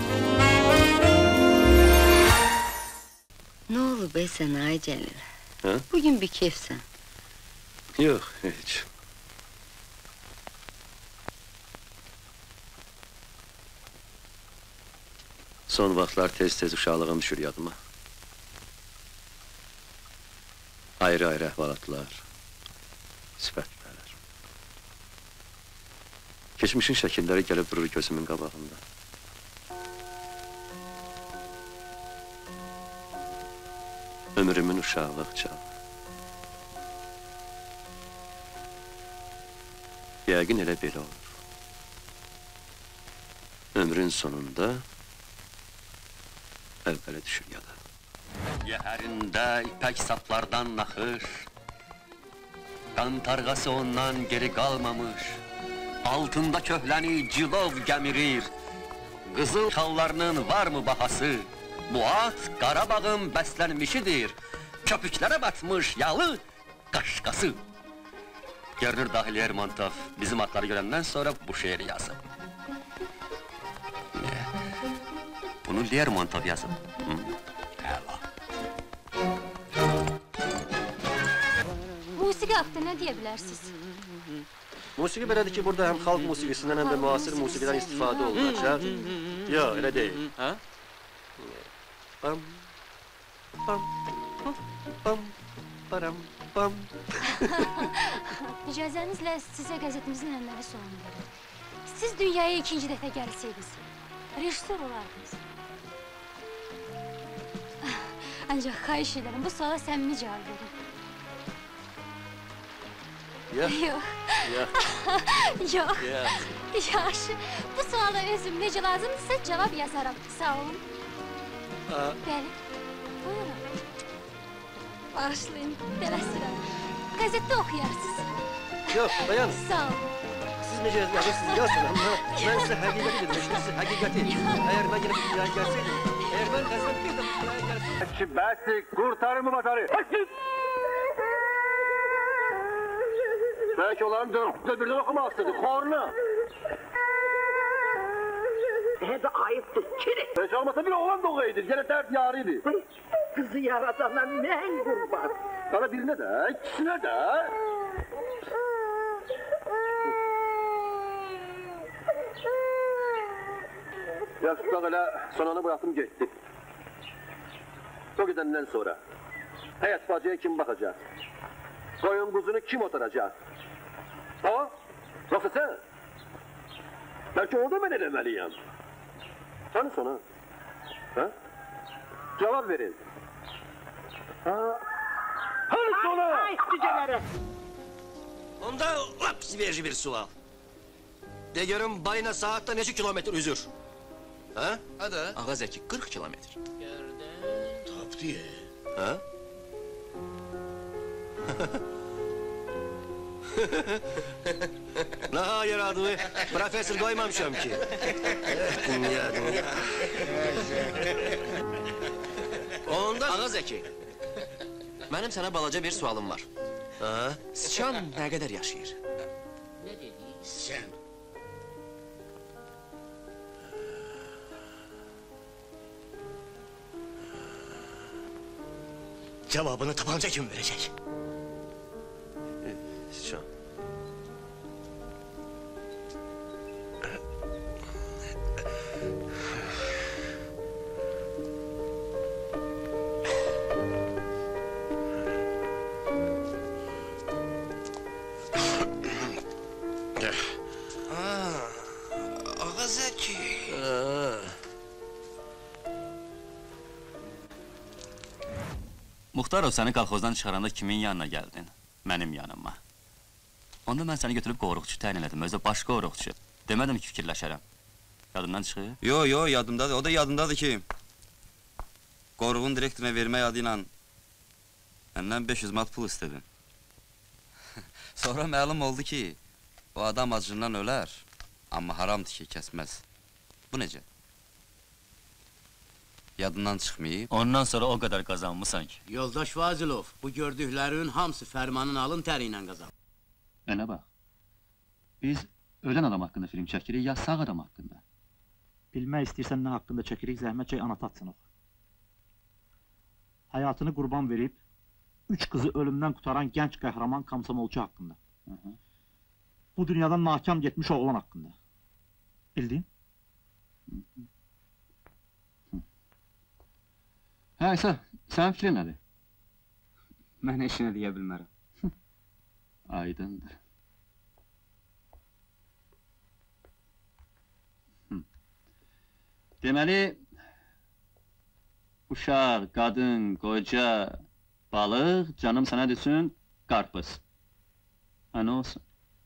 Nə olub sənə, ay Cəlil? Bugün bir keyfsən. Yox, heç. Son vaxtlar tez-tez uşaqlığım düşür yadıma. Ayrı-ayrı əhvalatlar, sifətlər. Keçmişin şəkilləri gəlib durur gözümün qabağında. Ömrümün uşaqlıq çağı. Yəqin elə belə olur. Ömrün sonunda əvvələ düşür yada. Yəhərində ipək saplardan naxır, qan tarğası ondan geri qalmamış, altında köhləni cilov gəmirir, qızıl xallarının var mı bahası? Bu at Qarabağın bəslənmişidir, köpüklərə batmış yalı qaşqası. Görünür dahi Lermontov bizim atları görəndən sonra bu şeiri yazıb. Bunu Lermontov yazıb. Əla. Musiqi haqqında nə deyə bilərsiniz? Musiqi belədir ki, burada həm xalq musiqisindən, həm də müasir musiqidən istifadə olunacaq. Yox, elə deyil. Bam, bam, bam, baram, bam. İcazənizlə sizə qəzetimizin ənləri sualını verir. Siz dünyaya ikinci dəfə gəlsəydiniz, rejissor olardınız. Ancaq xahiş edirəm, bu suala səmimi cavab verin. Yox. Yox. Yox. Yaxşı. Bu suala özüm necə lazımdırsa cavab yazaram. Sağ olun. Bəli. Buyurun. Bağışlayın, tələsirəm. Qəzetdə oxuyarsınız. Yox, dayanın. Sağ olun. Siz necə yazırsınız, yazın. Mən sizə həqiqəti dedim, siz həqiqəti. Əgər mən yenə bir dünyaya gəlsəydim, əgər mən qəzet bir də bir dünyaya gəlsəydim. Bəsik, qurtarımı batarı. Belki onların dörtte birden okumak istedi, korna. Hadi ayıptır, kiri. Hiç olmasa bir oğlan da okuydu, gene dert yarıydı. Kızı yaradana men kurban. Sana birine de, ikisine de. Ya şu öyle sonunu bıraktım gitti. O gidenden sonra hayat bacıya kim bakacak? Koyun kuzunu kim oturacak? O? Yoksa sen? Belki o da ben elemeliyim. Hani sonu? Ha? Cevap verin. Ha? Hani sonu? Ay cüceleri. Onda laps verici bir sual. De görüm balina saatte neçə kilometr üzür? Ha? Hadi. Ağa Zeki 40 kilometr. Tap diye. Ha? Ne yaradı? Profesör koymamışam ki. Dünya. Onda Ağa Zeki. Benim sana balaca bir sualım var. Ha? Sıçan ne kadar yaşayır? Ne dedi? Sen. Cevabını tabanca kim verecek? Sıçan. Ağa Zeki. Muxtarov səni kolxozdan çıxaranda kimin yanına gəldin? Mənim yanıma. Onda mən səni götürüb qoruqçu təyin elədim, özü baş qoruqçu. Demədim ki, fikirləşərəm. Yadından çıxır? Yo, yadımdadır. O da yadımdadır ki, qoruğun direktoruna vermək adı ilə məndən 500 mat pul istədin. Sonra məlum oldu ki, o adam acından ölər, amma haramdır ki, kəsməz. Bu necə? Yadından çıxmayıb. Ondan sonra o qədər qazanmısan ki. Yoldaş Fazilov, bu gördüklərin hamısı fərmanın alın təri ilə qazan. Mənə bax, biz ölən adam haqqında film çəkirik, ya sağ adam haqqında? Bilmək istəyirsən nə haqqında çəkirik, zəhmət çək anatatsın ox. Həyatını qurban verib, 3 qızı ölümdən qutaran gənc qəhrəman komsomolçu haqqında. Bu dünyadan nakam getmiş oğlan haqqında. Bildin? Hə, İsa, sənin fikrin nədir? Mən heç nə deyə bilmərəm. Aydındır. Deməli, uşaq, qadın, qoca, Balıq, canım sənə desin, qarpız. Hə, nə olsun?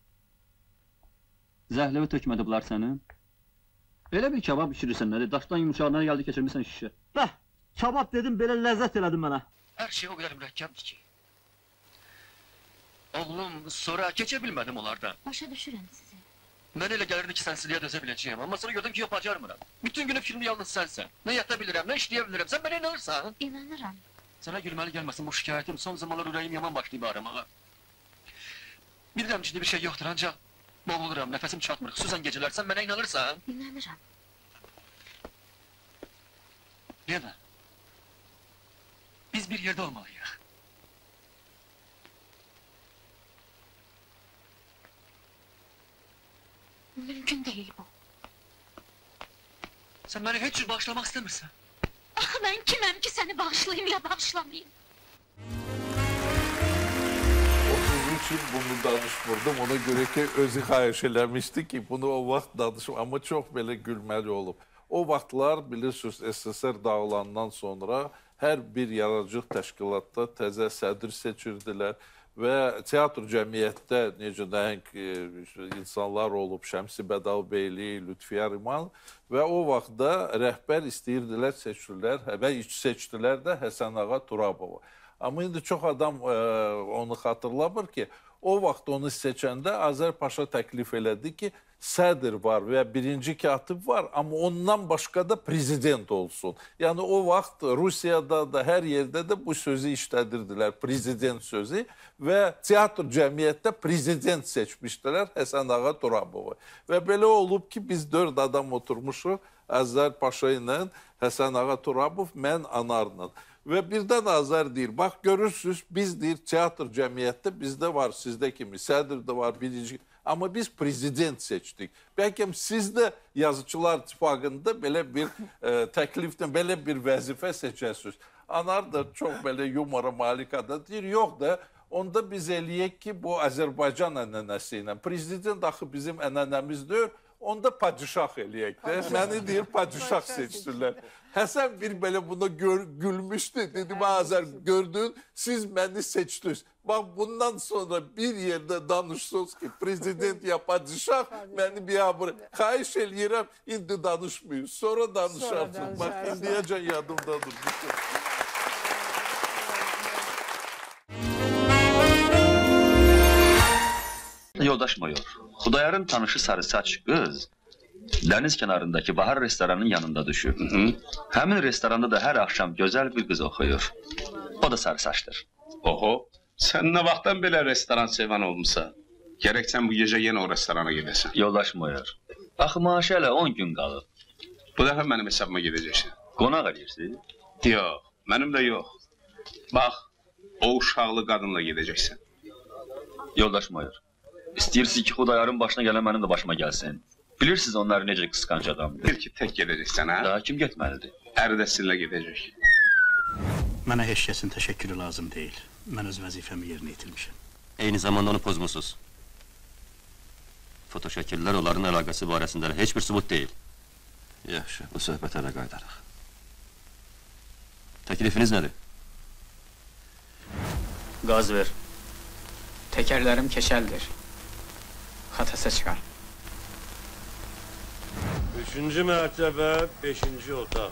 Zəhləvi tökmədiblər sənin? Elə bir kebab bişirirsən, nədir? Daşdan yumuşağına gəldi, keçirmişsən şişə. Bəh, kebab dedim, belə ləzzət elədin mənə. Hər şey o qədər mürəkkəbdir ki. Oğlum, sonra keçə bilmədim onlardan. Başa düşürəm sizi. Mən elə gəlirdi ki, sənsizliyə dözə biləcəyəm, amma sonra gördüm ki, yox, bacarmıram. Bütün günü fikrimdə yalnız sənsən. Nə yata bilirəm, nə işləyə bilirəm, sən mənə inanırsan? İnanıram. Sənə gülməli gəlməsin bu şikayətim, son zamanlar ürəyim yaman başlayıb ağrımağa. Bilirəm ciddi bir şey yoxdur, ancaq boğuluram, nəfəsim çatmır, xüsusən gecələr, sən mənə inanırsan? İnanıram. Lena, biz bir yerdə olmalıyıq. Mümkün değil bu. Sen beni heç cür bağışlamak istemirsən. Ah, ben kiməm ki seni bağışlayayım ya bağışlamayayım? 33 yıl bunu danışmırdım. Ona göre ki özü xahiş eləmişdi ki bunu o vaxt danışım. Ama çok böyle gülməli olub. O vaxtlar bilirsiniz SSR dağılandan sonra her bir yaradıcılıq təşkilatda təzə sədr seçirdilər. Və teatr cəmiyyətdə necə nəhəng insanlar olub, Şəmsi Bədalbeyli, Lütfiyar İman və o vaxtda rəhbər istəyirdilər, seçdilər və seçdilər də Həsən Ağa Turabova. Amma indi çox adam onu xatırlamır ki, o vaxt onu seçəndə Azər Paşa təklif elədi ki, sədr var və birinci katib var, amma ondan başqa da prezident olsun. Yəni o vaxt Rusiyada da hər yerdə də bu sözü işlədirdilər, prezident sözü və teatr cəmiyyətdə prezident seçmişdilər Həsən Ağa Turabova. Və belə olub ki, biz 4 adam oturmuşuq, Azər Paşa ilə Həsən Ağa Turabov, mən Anarla. Və birdən Azər deyir, bax görürsünüz, biz deyir, teatr cəmiyyətdə bizdə var, sizdə kimi, sədr də var, birinci, amma biz prezident seçdik. Bəlkə siz də yazıçılar ittifaqında belə bir təkliflə, belə bir vəzifə seçəsiniz. Anar da çox belə yumora malik adam deyir, yox da, onda biz eləyək ki, bu Azərbaycan ənənəsi ilə, prezident axı bizim ənənəmiz deyir, onda padişah eləyək də. Məni deyir, padişah seçdilər. Həsən bir belə buna gülmüşdü. Dedim, Azər, gördün, siz məni seçdiniz. Bax, bundan sonra bir yerdə danışsınız ki, prezident ya padişah, məni biabır. Xahiş eləyirəm, indi danışmayın. Sonra danışarsınız. Bax, indiyəcən yadımdadır. Yoldaş mayor, Xudayarın tanışı sarı saç qız dəniz kənarındakı Bahar restoranının yanında düşür. Həmin restoranda da hər axşam gözəl bir qız oxuyur. O da sarı saçdır. Oho, sən nə vaxtdan belə restoran sevən olmuşsan? Gərək sən bu gecə yenə o restorana gedəsən. Yoldaş mayor, axı maaşı hələ 10 gün qalıb. Bu dəfə mənim hesabıma gedəcəksən. Qonaq edirsin? Yox, mənimlə yox. Bax, o uşaqlı qadınla gedəcəksən. Yoldaş mayor, İstəyirsiniz ki, Xudayarın başına gələn mənim də başıma gəlsin. Bilirsiniz onları necə qısqanc adamdır. Bil ki, tək gedəcəksən, hə? Daha kim getməlidir? Əri də sizinlə gedəcək. Mənə heç kəsin təşəkkürü lazım deyil. Mən öz vəzifəmi yerinə yetirmişəm. Eyni zamanda onu pozmusunuz. Fotoşəkillər onların əlaqəsi barəsində heç bir sübut deyil. Yaxşı, bu söhbətə də qaydarıq. Təklifiniz nədir? Qaz ver. Təkərlərim keçəldir. Xatasa çıxar. 5-ci mərtəbə, 5-ci otaq.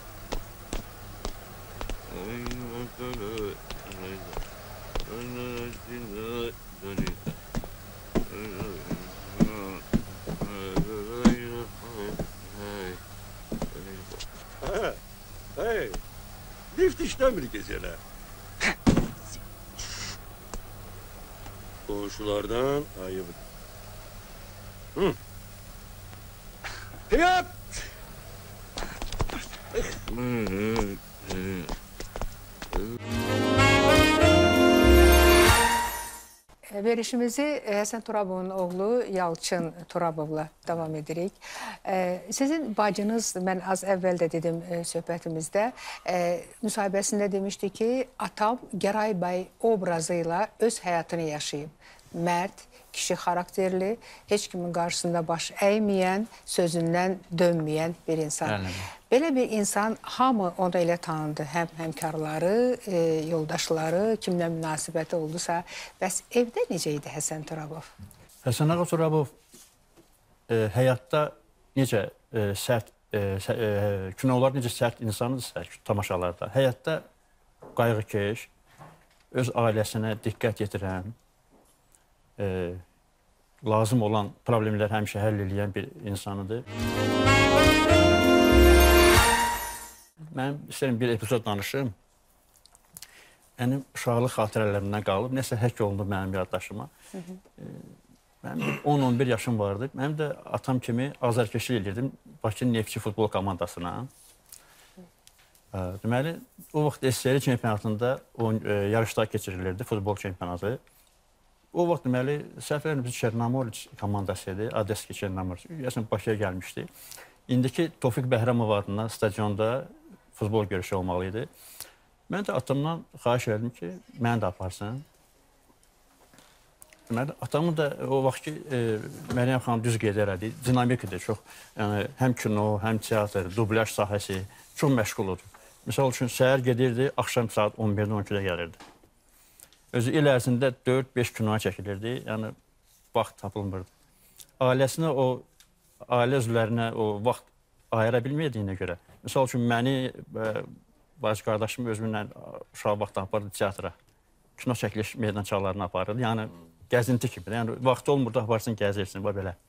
Hey, lift işləmir gecələ. Qonşulardan ayıb. Fiyat! Verişimizi Həsən Turabovun oğlu Yalçın Turabovla davam edirik. Sizin bacınız, mən az əvvəl də dedim söhbətimizdə, müsahibəsində demişdi ki, atam Gəray bəy obrazıyla öz həyatını yaşayıb. mərd, kişi xarakterli, heç kimin qarşısında baş əyməyən, sözündən dönməyən bir insan. Belə bir insan hamı onda elə tanındı. Həm həmkarları, yoldaşları, kimlə münasibəti oldusa. Bəs evdə necə idi Həsən Turabov? Həsən ağa Turabov həyatda necə sərt, kinolar necə sərt insanıdırsa tamaşalarda, həyatda qayğıkeş, öz ailəsinə diqqət yetirən, lazım olan problemlər həmişə həll edən bir insanıdır. Mən istəyirəm bir epizod danışım. Mənim uşaqlıq xatirələrimdən qalıb, nəsə həkk olundu mənim yaddaşıma. Mənim 10-11 yaşım vardı. Mənim də atam kimi azarkeşlik edirdim Bakı Neftçi futbol komandasına. Deməli, o vaxt SSR çempionatında yarışlar keçirilirdi, futbol çempionatı. O vaxt deməli, səhvlərimiz Çernamoriç komandası idi, Adeski Çernamoriç. Yəsən Bakıya gəlmişdi. İndiki Tofiq Bəhramov adına stadionda futbol görüşü olmalı idi. Mən də atamdan xahiş edirdim ki, məni də aparsın. Deməli, atamın da o vaxt ki, Məryəm xanım düz qeyd elədi, dinamik idi çox. Yəni, həm kino, həm teatr, dublyaj sahəsi çox məşğul oldu. Misal üçün, səhər gedirdi, axşam saat 11-dən 12-də gəlirdi. Özü il ərzində 4-5 kinoya çəkilirdi, yəni vaxt tapılmırdı. Ailəsinə o, ailə üzvlərinə o vaxt ayıra bilmədiyinə görə, misal üçün, məni, bacı qardaşım özümlə uşaq vaxtdan apardı teatra, kino çəkiliş meydançalarına aparırdı, yəni gəzinti kimi, yəni vaxtı olmurdu, aparsın, gəzirsin, var belə.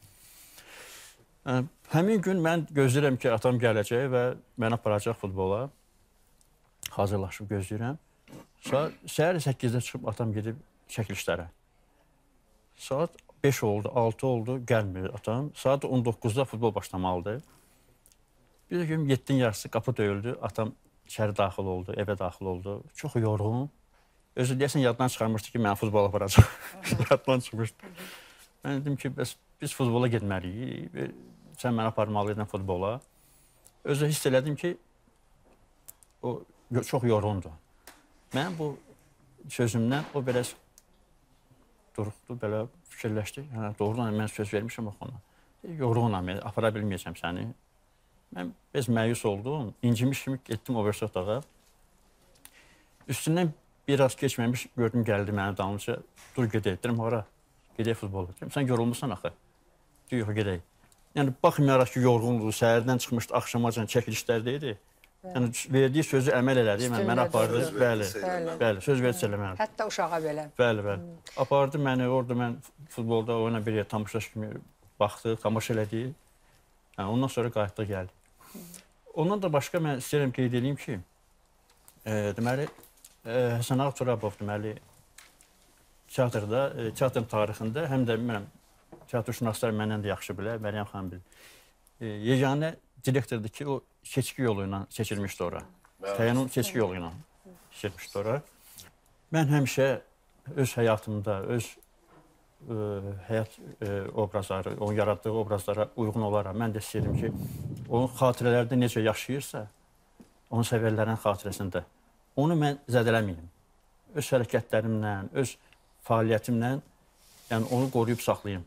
Həmin gün mən gözləyirəm ki, atam gələcək və məni aparacaq futbola, hazırlaşıb gözləyirəm. Səhər 8-də çıxıb atam gedib çəkilişlərə. Saat 5 oldu, 6 oldu, gəlmir atam. Saat 19-da futbol başlamalıdır. Bir gün 7-in yarısı qapı döyüldü, atam içəri daxil oldu, evə daxil oldu. Çox yorğun. Özü deyəsən yaddan çıxarmışdı ki, mən futbola aparacaq. Yaddan çıxmışdı. Mən dedim ki, biz futbola getməliyik, sən məni aparmalıydın futbola. Özü hiss elədim ki, o çox yorğundur. Mən bu sözümdən o belə duruqdu, belə fikirləşdi. Doğrudan mən söz vermişəm ona. Yorğunam, apara bilməyəcəm səni. Mən bez məyus oldum, incimiş kimi getdim o versi otağa. Üstündən biraz keçməmiş gördüm, gəldi mənim dalınca. Dur, gedək. Dedim, hara? Gedək futbolu. Dedim, sən yorulmuşsan axı. Deyir, yox, gedək. Yəni, baxmayaraq ki, yorğunluğu, səhərdən çıxmışdı, axşamacan çəkilişlərdə idi. Yəni, verdiyi sözü əməl elədi, mənə apardı. Bəli, söz verdi eləməli. Hətta uşağa belə. Bəli. Apardı məni, orada mən futbolda oyuna bir yer tamaşaş kimi baxdıq, tamaşa elədik. Ondan sonra qayıtdıq, gəldik. Ondan da başqa mən istəyirəm qeyd edeyim ki, deməli, Həsən ağa Turabov, deməli, teatrda, teatrın tarixində, həm də bilmirəm, teatrşünaslar məndən də yaxşı bilər, Məryəm xanım bilir. Yeganə direktordur ki, o seçki yolu ilə seçilmişdi ora. Təyyarın seçki yolu ilə seçilmişdi ora. Mən həmişə öz həyatımda, öz həyat obrazları, onun yaratdığı obrazlara uyğun olaraq, mən də istəyirəm ki, onun xatirələrdə necə yaşayırsa, onun səviyyələrin xatirəsində, onu mən zədələməyim. Öz hərəkətlərimlə, öz fəaliyyətimlə, yəni onu qoruyub saxlayım.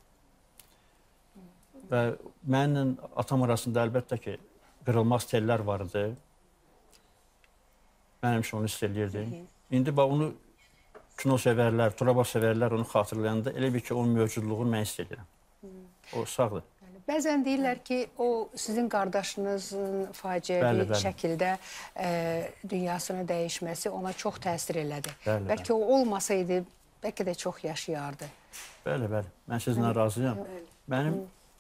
Və mənlə atam arasında əlbəttə ki, qırılmaz tellər var idi. Mən həmişə onu hiss eləyirdim. İndi onu kino sevərlər, Turabov sevərlər onu xatırlayanda elə bir ki, onun mövcudluğunu mən hiss edirəm. O sağdır. Bəzən deyirlər ki, o sizin qardaşınızın faciəvi şəkildə dünyasını dəyişməsi ona çox təsir elədi. Bəlkə o olmasaydı, bəlkə də çox yaşayardı. Bəli. Mən sizinlə razıyam. Mənim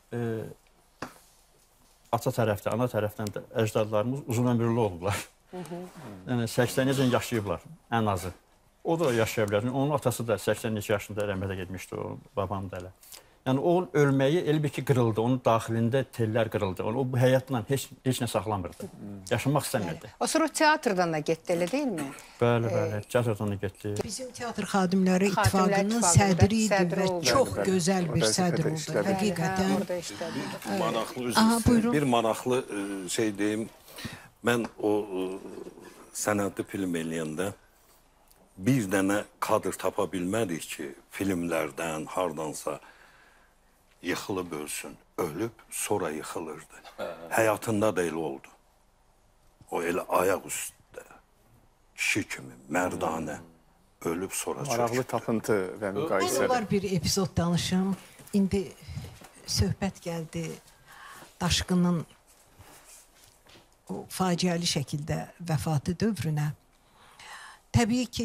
ata tərəfdə, ana tərəfdən də əcdadlarımız uzun ömürlü olublar. Yəni 80-necə yaşayıblar, ən azı. O da yaşaya bilər. Onun atası da 82 yaşında rəhmətə getmişdi, o babam da elə. Yəni o ölməyi elə bir ki qırıldı, onun daxilində tellər qırıldı. O həyatla heç nə saxlamırdı. Yaşamaq istəmirdi. O sonra teatrdan da getdi, elə deyilmi? Bəli, teatrdan da getdi. Bizim Teatr Xadimləri İttifaqının sədri idi və çox gözəl bir sədr oldu. Həqiqətən. Bir maraqlı şey deyim. Mən o sənədli film eləyəndə bir dənə kadr tapa bilmədik ki, filmlərdən, hardansa yıxılıb ölsün. Ölüb, sonra yıxılırdı. Həyatında da elə oldu. O elə ayaq üstdə, kişi kimi, mərdanə, ölüb sonra çökdü. Maraqlı tapıntı və müqayisədir. Mən var bir epizod danışım. İndi söhbət gəldi Daşqının o faciəli şəkildə vəfatı dövrünə. Təbii ki,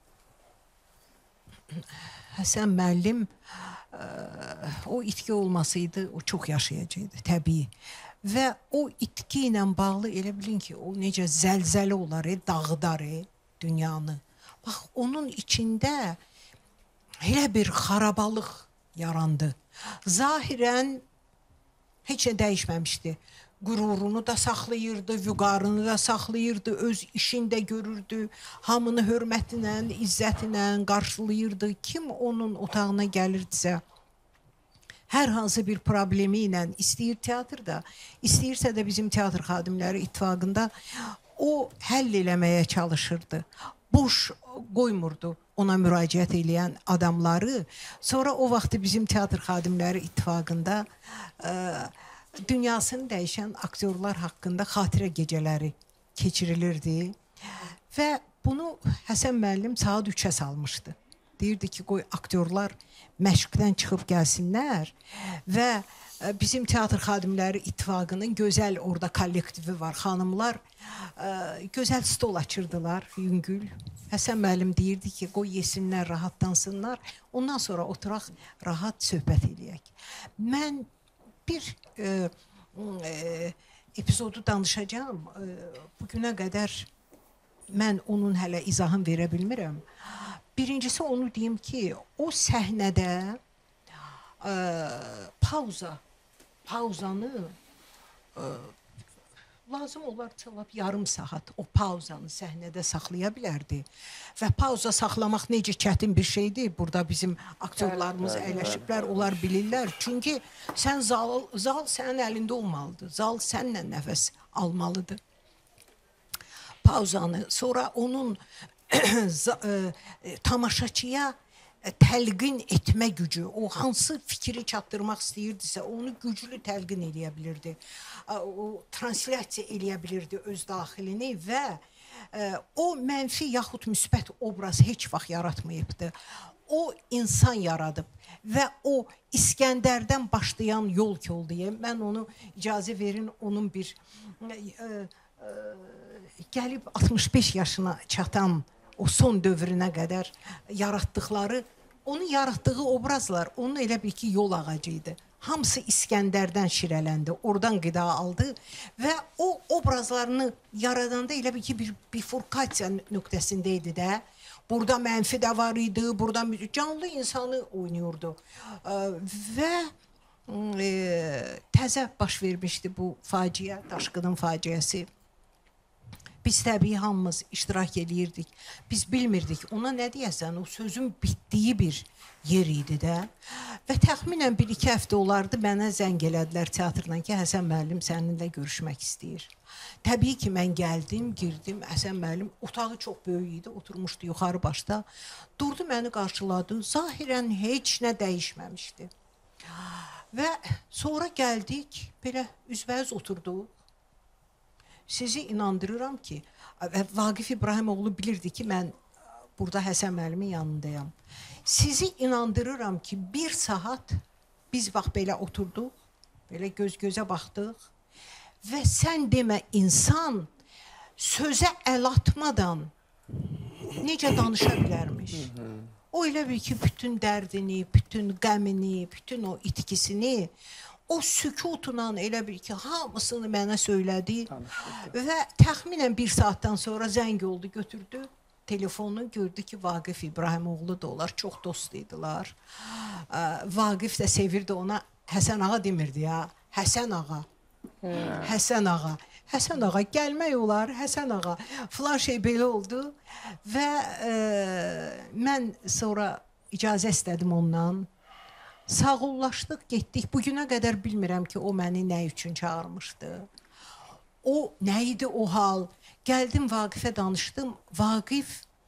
Həsən müəllim o itki olmasaydı, o çox yaşayacaqdı, təbii. Və o itki ilə bağlı elə bilin ki, o necə zəlzələ olar, dağıdar dünyanı. Bax, onun içində elə bir xarabalıq yarandı. Zahirən heç nə dəyişməmişdi. Qürurunu da saxlayırdı, vüqarını da saxlayırdı, öz işində görürdü, hamını hörmətinlə, izzətinlə qarşılayırdı. Kim onun otağına gəlirdisə, hər hansı bir problemi ilə istəyir teatrda, istəyirsə də bizim teatr xadimləri ittifaqında o həll eləməyə çalışırdı. Boş qoymurdu ona müraciət edən adamları. Sonra o vaxtı bizim teatr xadimləri ittifaqında dünyasını dəyişən aktyorlar haqqında xatirə gecələri keçirilirdi. Və bunu Həsən müəllim saat 3-ə salmışdı. Deyirdi ki, qoy aktyorlar məşqdən çıxıb gəlsinlər və bizim teatr xadimləri ittifaqının gözəl orada kollektivi var. Xanımlar gözəl stol açırdılar, yüngül. Həsən müəllim deyirdi ki, qoy yesinlər, rahatlansınlar. Ondan sonra oturaq, rahat söhbət eləyək. Mən bir epizodu danışacağım. Bugünə qədər mən onun hələ izahını verə bilmirəm. Birincisi onu deyim ki, o səhnədə pauzanı lazım olar çalab yarım saat o pauzanı səhnədə saxlaya bilərdi. Və pauza saxlamaq necə çətin bir şeydir. Burada bizim aktyorlarımız əyləşiblər, onlar bilirlər. Çünki sən zal sənin əlində olmalıdır. Zal sənlə nəfəs almalıdır. Pauzanı, sonra onun tamaşaçıya təlqin etmə gücü, o hansı fikri çatdırmaq istəyirdisə, onu güclü təlqin eləyə bilirdi. O translyasiya eləyə bilirdi öz daxilini və o mənfi yaxud müsbət obraz heç vaxt yaratmayıbdı. O insan yaradıb və o İskəndərdən başlayan yol ki oldu. Mən onu icazə verin, onun bir gəlib 65 yaşına çatan o son dövrünə qədər yaratdıqları, onun yaratdığı obrazlar, onun elə bir ki yol ağacıydı. Hamısı İskəndərdən şirələndi, oradan qida aldı və o obrazlarını yaradanda elə bir ki bir bifurkasiya nöqtəsindəydi də. Burada mənfi də var idi, burada canlı insanı oynuyordu. Və təzə baş vermişdi bu faciə, Daşqının faciəsi. Biz təbii hamımız iştirak edirdik. Biz bilmirdik, ona nə deyəsən, o sözün bitdiyi bir yer idi də. Və təxminən 1-2 həftə olardı, mənə zəng elədilər teatrdan ki, Həsən müəllim səninlə görüşmək istəyir. Təbii ki, mən gəldim, girdim, Həsən müəllim otağı çox böyük idi, oturmuşdu yuxarı başda. Durdu, məni qarşıladı, zahirən heç nə dəyişməmişdi. Və sonra gəldik, belə üzbəüz oturduq. Sizi inandırıram ki, Vaqif İbrahimoğlu bilirdi ki, mən burada Həsən müəllimin yanındayam. Sizi inandırıram ki, 1 saat biz vaxt belə oturduq, belə göz-gözə baxdıq və sən demə insan sözə əl atmadan necə danışa bilərmiş? O elə bir ki, bütün dərdini, bütün qəmini, bütün o itkisini o sükutla elə bir ki, hamısını mənə söylədi və təxminən 1 saatdan sonra zəng oldu, götürdü telefonu, gördü ki, Vaqif İbrahimoğlu da olar, çox dost idilər. Vaqif də sevirdi ona, Həsən ağa demirdi ya, Həsən ağa. Həsən ağa. Həsən ağa, gəlmək olar, Həsən ağa. Filan şey belə oldu və mən sonra icazə istədim ondan. Sağollaşdıq, getdik. Bugünə qədər bilmirəm ki, o məni nə üçün çağırmışdı. O, nə idi o hal? Gəldim Vaqifə danışdım. Vaqif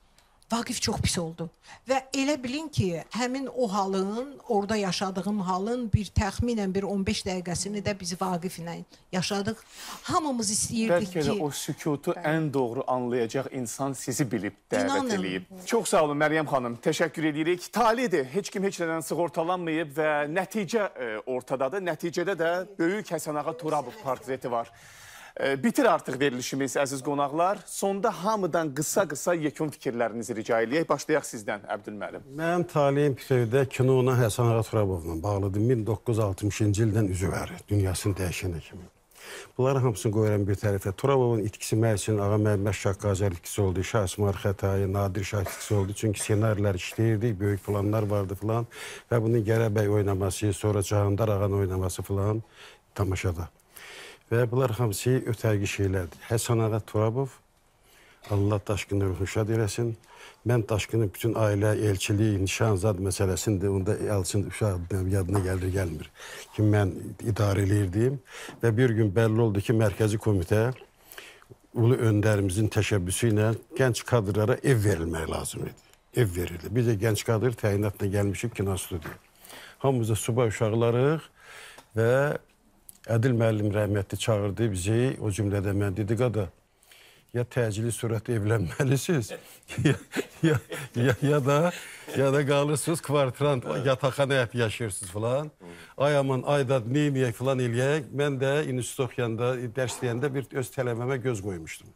Vaqif çox pis oldu. Və elə bilin ki, həmin o halın, orada yaşadığım halın bir təxminən bir 15 dəqiqəsini də biz Vaqiflə yaşadıq. Hamımız istəyirdik ki... Bəlkə də o sükutu ən doğru anlayacaq insan sizi bilib, dəvət eləyib. Çox sağ olun Məryəm xanım, təşəkkür edirik. Talidir, heç kim heç nədən sığortalanmayıb və nəticə ortadadır. Nəticədə də böyük Həsən Ağa Turabov portreti var. Bitir artıq verilişimiz, əziz qonaqlar. Sonda hamıdan qısa-qısa yekun fikirlərinizi rica eləyək. Başlayaq sizdən, Əbdülməlim. Mənim taliyim bütövdə kinona Həsən Ağa Turabovla bağlıdır. 1960-cı ildən üzü var, dünyasını dəyişənə kimi. Bunların hamısını qoyuram bir tərəfə. Turabovun itkisi mənim üçün Ağa Məhəmməd Şah Qacar itkisi oldu, Şah İsmail Xətai, Nadir Şah itkisi oldu. Çünki senarilər işləyirdik, böyük planlar vardı filan. Və bunun Gərəbəy oynaması, sonra Cahandar Ağanın oynaması filan tamaşada. Və bunlar hamısı ötərqi şeylərdir. Həsən Ağa Turabov, Allah Daşqını ruhunu şad eləsin. Mən Daşqının bütün ailə, elçiliyi, nişanzad məsələsində, onda Elçin uşaq yadına gəlir, gəlmir ki, mən idarə eləyirdim. Və bir gün bəlli oldu ki, Mərkəzi Komitə ulu öndərimizin təşəbbüsü ilə gənc kadrlara ev verilmək lazım idi. Ev verildi. Biz də gənc kadr təyinatla gəlmişik kinostudiya. Hamımız da subay uşaqlarıq və Ədil müəllim rəhmətli çağırdı bizi, o cümlədə mən dedi, qada, ya təcili sürətlə evlənməlisiniz, ya da qalırsınız, kvartirant, yataqxana yaşayırsınız falan. Ay aman, ayda neyniyək falan eləyək. Mən də institut oxuyanda, dərs deyəndə bir öz tələbəmə göz qoymuşdum.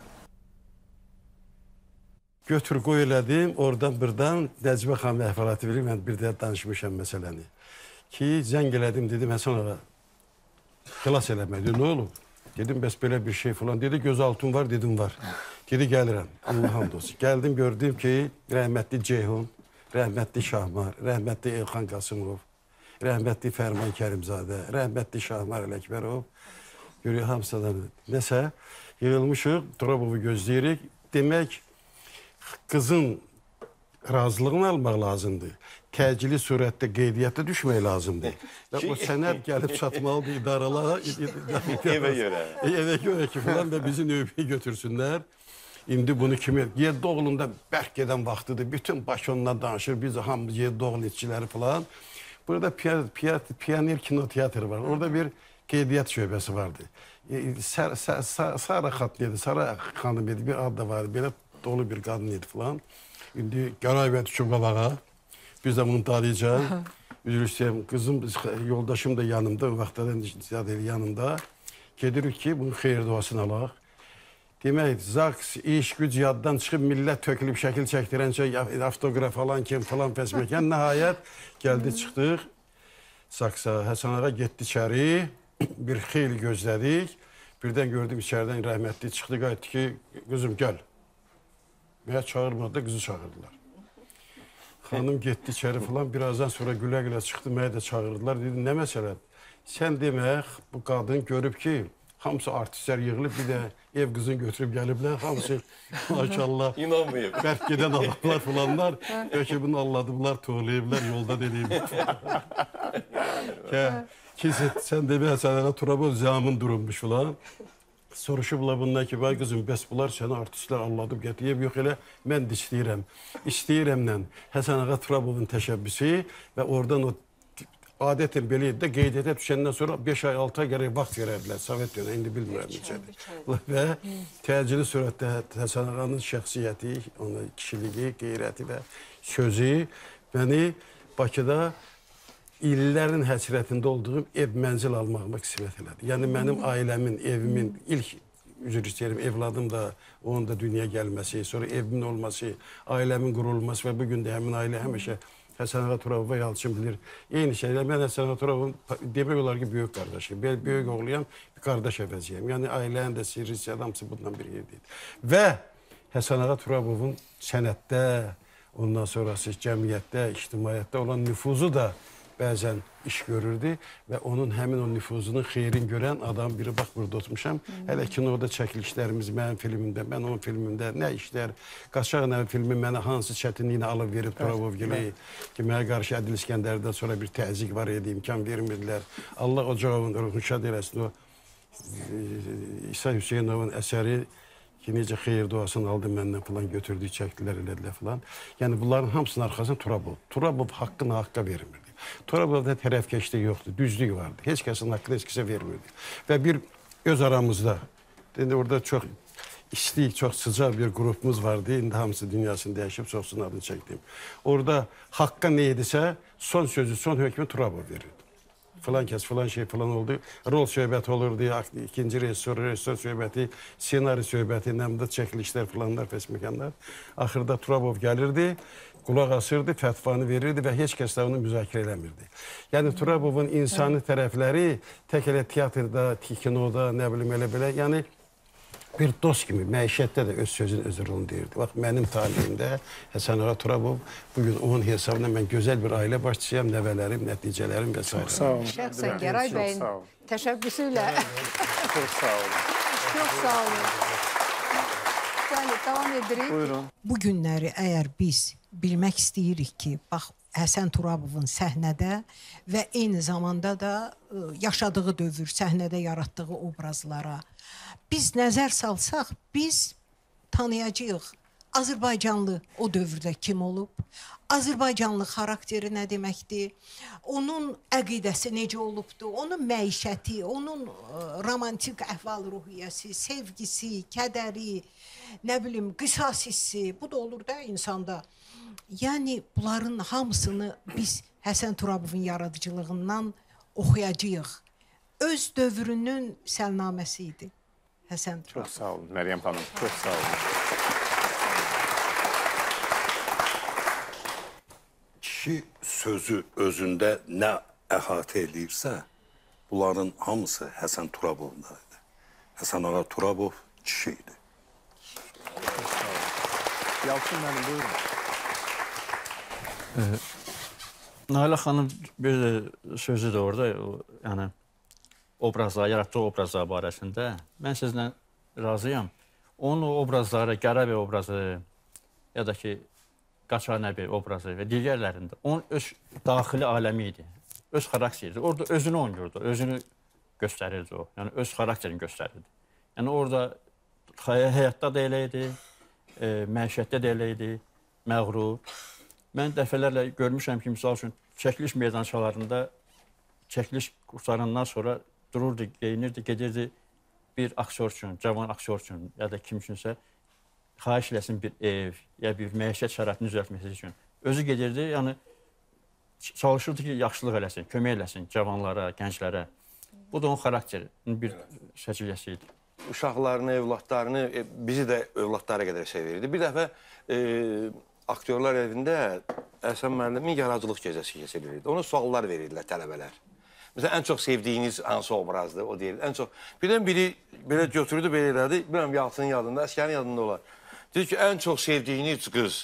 Götür qoy elədim, oradan birdən Nəcibə xanım əhvalatı verir, mən bir də danışmışam məsələni. Ki, zəng elədim, dedim, Həsən Ağa, xilas eləmək, dedi, nə olub? Dedim, bəs belə bir şey falan. Dedi, göz altın var, dedim, var. Dedi, gəlirəm, Allah hamd olsun. Gəldim, gördüm ki, rəhmətli Ceyhun, rəhmətli Şahmar, rəhmətli Elxan Qasımov, rəhmətli Fərman Kərimzadə, rəhmətli Şahmar Ələkbərov, görüyor, hamısadan nəsə, yığılmışıq, Turabovu gözləyirik. Demək, qızın razılığını almaq lazımdır. Təcili surətdə qeydiyyata düşmək lazımdır. Və o sənəd gəlib çatmalıdır idarəlara. Evə görə. Evə görə ki, falan və bizi növbəyə götürsünlər. İndi bunu kimi, Yeddoğlu'nda bərk edən vaxtıdır. Bütün baş ondan danışır. Biz hamımız Yeddoğlu etçiləri falan. Burada Pioner Kinoteatr var. Orada bir qeydiyyat şöbəsi vardı. Sara Xatniyedir, Sara xanım idi, bir ad da vardı. Belə dolu bir qadın idi falan. İndi Qarayvət üçün qabağa. Biz də bunu darayacaq. Üzr istəyəm, qızım, yoldaşım da yanımda, o vaxtda yanımda. Gedirik ki, bunun xeyir duasını alaq. Demək, zaks, iş, güc yaddan çıxıb, millət tökülüb, şəkil çəkdirəncə, avtograf alan kim falan fəsməkən. Nəhayət, gəldi, çıxdıq. Zaksa, Həsən Ağa getdi içəri, bir xeyli gözlədik. Birdən gördüm, içərdən rəhmətli çıxdı, qayıtdı ki, qızım, gəl. Məyə çağırmadı da qızı çağırdılar. Xanım getdi içəri falan, birazdan sonra gülə-gülə çıxdı, mənə də çağırdılar. Dedi, nə məsələ? Sən demək, bu qadın görüb ki, hamısı artistlər yığılıb, bir də ev qızını götürüb gəliblər, hamısı, maşallah, İnanmayıb. Bərk gedən adamlar falanlar, bəlkə bunu alladıblar, tuğlayıblar, yolda deneyim. Sən demək, Həsən Ağa Turabov zamın durulmuş falan. Soruşublar bundan ki, vay qızım, bəs bunlar səni artistlər alladıb gətirib, yox elə, mən də istəyirəm. İstəyirəmlə Həsən Ağa Turabovun təşəbbüsü və oradan o adətən belə idi də qeydiyyata düşəndən sonra 5 ay, 6 ay gərək vaxt verədilər, Sovet dönə, indi bilmirəm necədir. Və təcili surətdə Həsən Ağanın şəxsiyyəti, onun kişiliyi, qeyrəti və sözü məni Bakıda illərin həsrətində olduğum ev mənzil almağıma qismət elədi. Yəni, mənim ailəmin, evimin ilk, üzr istəyirəm, evladım da, onun da dünyaya gəlməsi, sonra evimin olması, ailəmin qurulması və bugün də həmin ailə həmişə Həsən Ağa Turabova yalçın bilir. Eyni şeylər, mən Həsən Ağa Turabovun demək olar ki, böyük qardaşıyım. Böyük oğluyam, bir qardaş əvəziyəm. Yəni, ailənin də sirrisi, adamsı bundan bir yerdəydi. Və Həsən Ağa Turabovun sənətdə, ondan sonrası cəmiyyətdə, ictimaiyyətdə olan nüfuzu da bəzən iş görürdü və onun həmin o nüfuzunun xeyrin görən adam biri, bax, burada oturmuşam. Hələ kinoda çəkilişlərimiz mənim filmimdə, mən onun filmimdə nə işlər, Qaçaq Nəbi filmi mənə hansı çətinliyini alıb verib Turabov gibi ki, mənə qarşı Ədil İskəndərdən sonra bir təzik var idi, imkan vermirdilər. Allah Ocağovun ruhunu şad eləsin, o İsa Hüseynovun əsəri ki, necə xeyir duasını aldı məndən falan, götürdü, çəkdilər, elədilər falan. Yəni, bunların hamısının arxasında Turabov. Turabov haqqını haqqa vermirdi. Turabovda tərəfkeşlik yoxdur, düzlük vardı. Heç kəsin haqqını heç kəsə vermirdi. Və bir öz aramızda, orada çox istəyik, çox sıcaq bir qrupumuz vardı. İndi hamısı dünyasını dəyişib, çoxsunun adını çəkdim. Orada haqqa nə edisə, son sözü, son hökmü Turabov verirdi. Falan kəs, falan şey falan oldu. Rol söhbəti olurdu, ikinci rejissor söhbəti, senari söhbəti, nəmdə çəkilişlər falanlar, fəsməkanlar. Axırda Turabov gəlirdi, qulaq asırdı, fətvanı verirdi və heç kəs də onu müzakirə eləmirdi. Yəni, Turabovun insani tərəfləri tək elə teatrda, kinoda, nə bilim, elə belə, yəni, bir dost kimi məişətdə də öz sözün öz rolunu deyirdi. Bax, mənim talihimdə Həsən Ağa Turabov, bugün onun hesabına mən gözəl bir ailə başçısıyam, nəvələrim, nəticələrim və s. Çox sağ olun. Şəxsən Gəray bəyin təşəbbüsü ilə. Çox sağ olun. Çox sağ olun. Bəli, davam edirik. Buyurun. Bu günləri əgər biz bilmək istəyirik ki, bax, Həsən Turabovun səhnədə və eyni zamanda da yaşadığı dövr, səhnədə yaratdığı obrazlara biz nəzər salsaq, biz tanıyacağıq Azərbaycanlı o dövrdə kim olub, Azərbaycanlı xarakteri nə deməkdir, onun əqidəsi necə olubdur, onun məişəti, onun romantik əhval-ruhiyyəsi, sevgisi, kədəri, nə bilim, qisas hissi, bu da olur da insanda. Yəni, bunların hamısını biz Həsən Turabovun yaradıcılığından oxuyacağıq. Öz dövrünün səlnaməsi idi Həsən Turabov. Çox sağ olun, Məryəm xanım, çox sağ olun. Kişi sözü özündə nə əhatə edirsə, bunların hamısı Həsən Turabov'daydı. Həsən Ağa Turabov kişi idi. Yalçın mənim, buyurun. Nailə xanım bir sözü də orada, yəni obrazlar, yaratdığı obrazlar barəsində mən sizlə razıyam. Onun obrazları, Qərabəy obrazı, ya da ki, Qaçar-Nəbi obrazı və digərlərində onun öz daxili aləmi idi, öz xarakteri. Orada özünü oynayırdı, özünü göstərirdi o, yəni öz xarakterini göstərirdi. Yəni orada həyatda da elə idi, məişətdə də elə idi, məğrur. Mən dəfələrlə görmüşəm ki, misal üçün, çəkiliş meydançalarında çəkiliş qurtarandan sonra dururdu, geyinirdi, gedirdi bir aktyor üçün, cavan aktyor üçün ya da kim üçünsə xahiş eləsin bir ev ya bir məişət şəraitini düzəltməsi üçün. Özü gedirdi, yəni çalışırdı ki, yaxşılıq eləsin, kömək eləsin cavanlara, gənclərə. Bu da onun xarakterinin bir şəkiliyyəsi idi. Uşaqlarını, evlatlarını, bizi də evlatlara qədər sevirdi. Bir dəfə aktyorlar evində Həsən müəllimin yaradıcılıq gecəsi keçirilirdi. Ona suallar verirdilər tələbələr. Məsələn, ən çox sevdiyiniz hansı obrazdır, o deyirdi. Ən çox, birdən biri belə götürdü, belə elədi. Bilməm, Yalçının yadında, Əskərin yadında olar. Dedi ki, ən çox sevdiyiniz qız.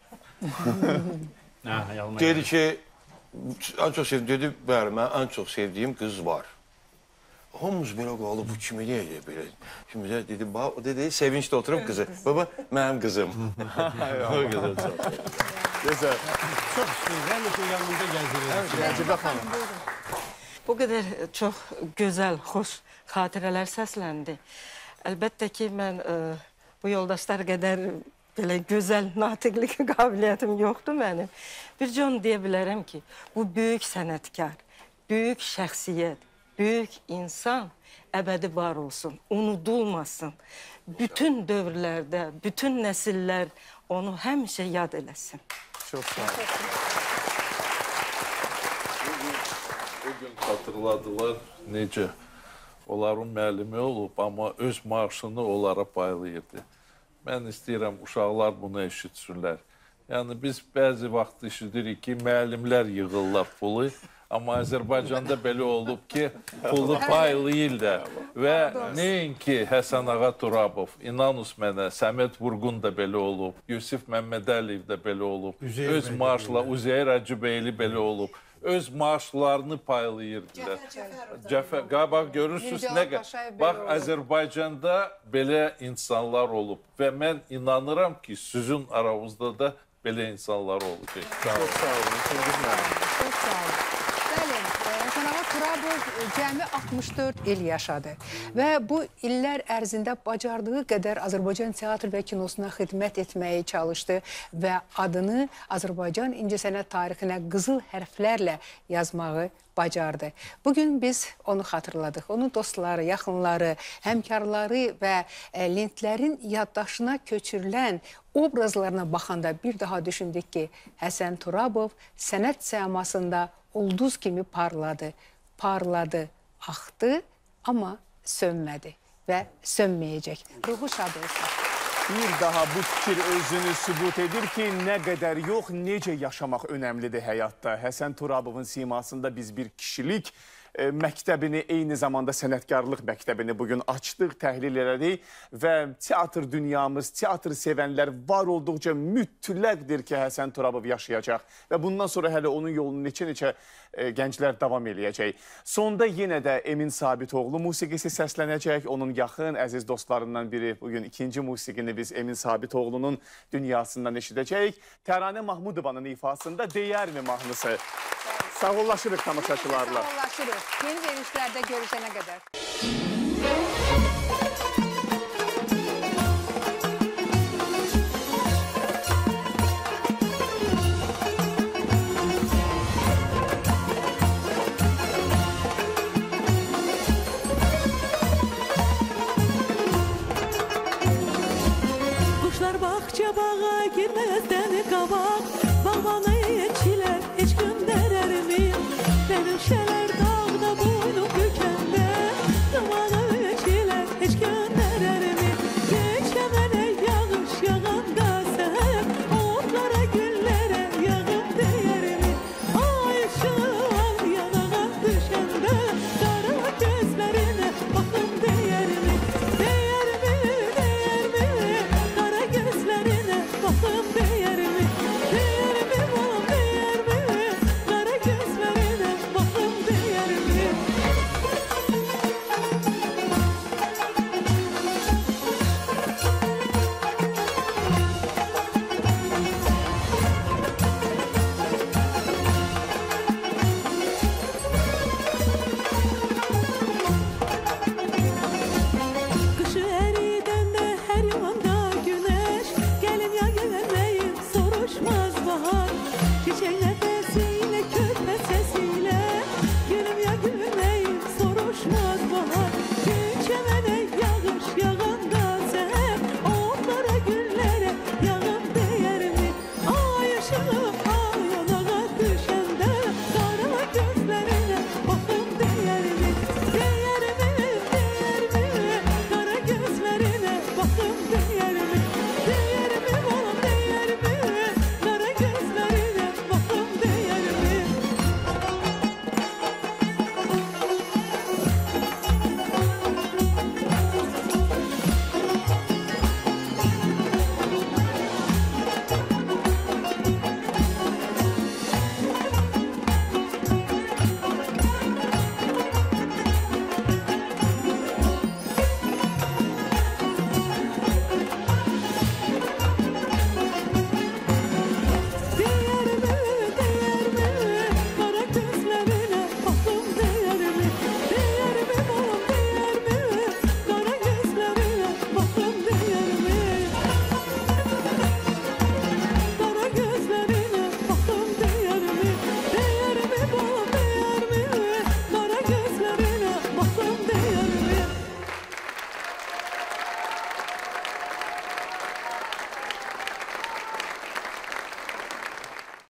Dedi ki, ən çox sevdiyim, dedi, bəli, mən ən çox sevdiyim qız var. Hamımız belə qalıb, bu kimi deyək, belə. Şimdi dedi, o dedi, sevinçlə oturub qızı. Baba, mənim qızım. O qızım çox. Gözəl. Çox istəyir, həmişə yanımda gəzirik. Nəcibə xanım. Bu qədər çox gözəl, xoş xatirələr səsləndi. Əlbəttə ki, mən bu yoldaşlar qədər belə gözəl natiqlik qabiliyyətim yoxdur mənim. Bircə onu deyə bilərəm ki, bu böyük sənətkar, böyük şəxsiyyət, böyük insan əbədi var olsun, unudulmasın. Bütün dövrlərdə, bütün nəsillər onu həmişə yad eləsin. Çox sağ olun. Bugün xatırladılar necə onların müəllimi olub, amma öz marşını onlara paylayırdı. Mən istəyirəm uşaqlar bunu eşitsinlər. Yəni biz bəzi vaxt eşidirik ki, müəllimlər yığırlar pulu, amma Azərbaycanda belə olub ki, pulu paylayırlar. Və nəinki Həsən Ağa Turabov, inanus mənə, Səməd Vurğun da belə olub, Yusif Məmmədəliyev də belə olub, öz marşla Üzeyir Hacıbeyli belə olub. Öz maaşlarını paylayırdılar. Bax, görürsünüz nə qədər. Bax, Azərbaycanda belə insanlar olub və mən inanıram ki, sizin aranızda da belə insanlar olacaq. Çox sağ olun. Çox sağ olun. Bəli, Həsən Ağa Turabov cəmi 64 il yaşadı və bu illər ərzində bacardığı qədər Azərbaycan teatr və kinosuna xidmət etməyə çalışdı və adını Azərbaycan incəsənət tarixinə qızıl hərflərlə yazmağı bacardı. Bugün biz onu xatırladıq. Onun dostları, yaxınları, həmkarları və lentlərin yaddaşına köçürülən obrazlarına baxanda bir daha düşündük ki, Həsən Turabov sənət səmasında ulduz kimi parladı. Parladı, axdı, amma sönmədi və sönməyəcək. Ruhu şad olsun. Bir daha bu fikir özünü sübut edir ki, nə qədər yox, necə yaşamaq önəmlidir həyatda. Həsən Turabovun simasında biz bir kişilik məktəbini, eyni zamanda sənətkarlıq məktəbini bugün açdıq, təhlil elədik və teatr dünyamız, teatr sevənlər var olduqca mütləqdir ki, Həsən Turabov yaşayacaq və bundan sonra hələ onun yolunu neçə-neçə gənclər davam eləyəcək. Sonda yenə də Emin Sabitoğlu musiqisi səslənəcək, onun yaxın, əziz dostlarından biri. Bugün ikinci musiqini biz Emin Sabitoğlu'nun dünyasından eşidəcəyik. Təranə Mahmudovanın ifasında Deyərmi mahnısı. Sağollaşırıq tamaşaçılarla. Sağollaşırıq. Yeni verilişlərdə görüşənə qədər. Quşlar bağça bağa girməzdən qabaq, bağbanı yetçilər heç göndərərmi? Benim şələr dağda boynu bükəndə, duman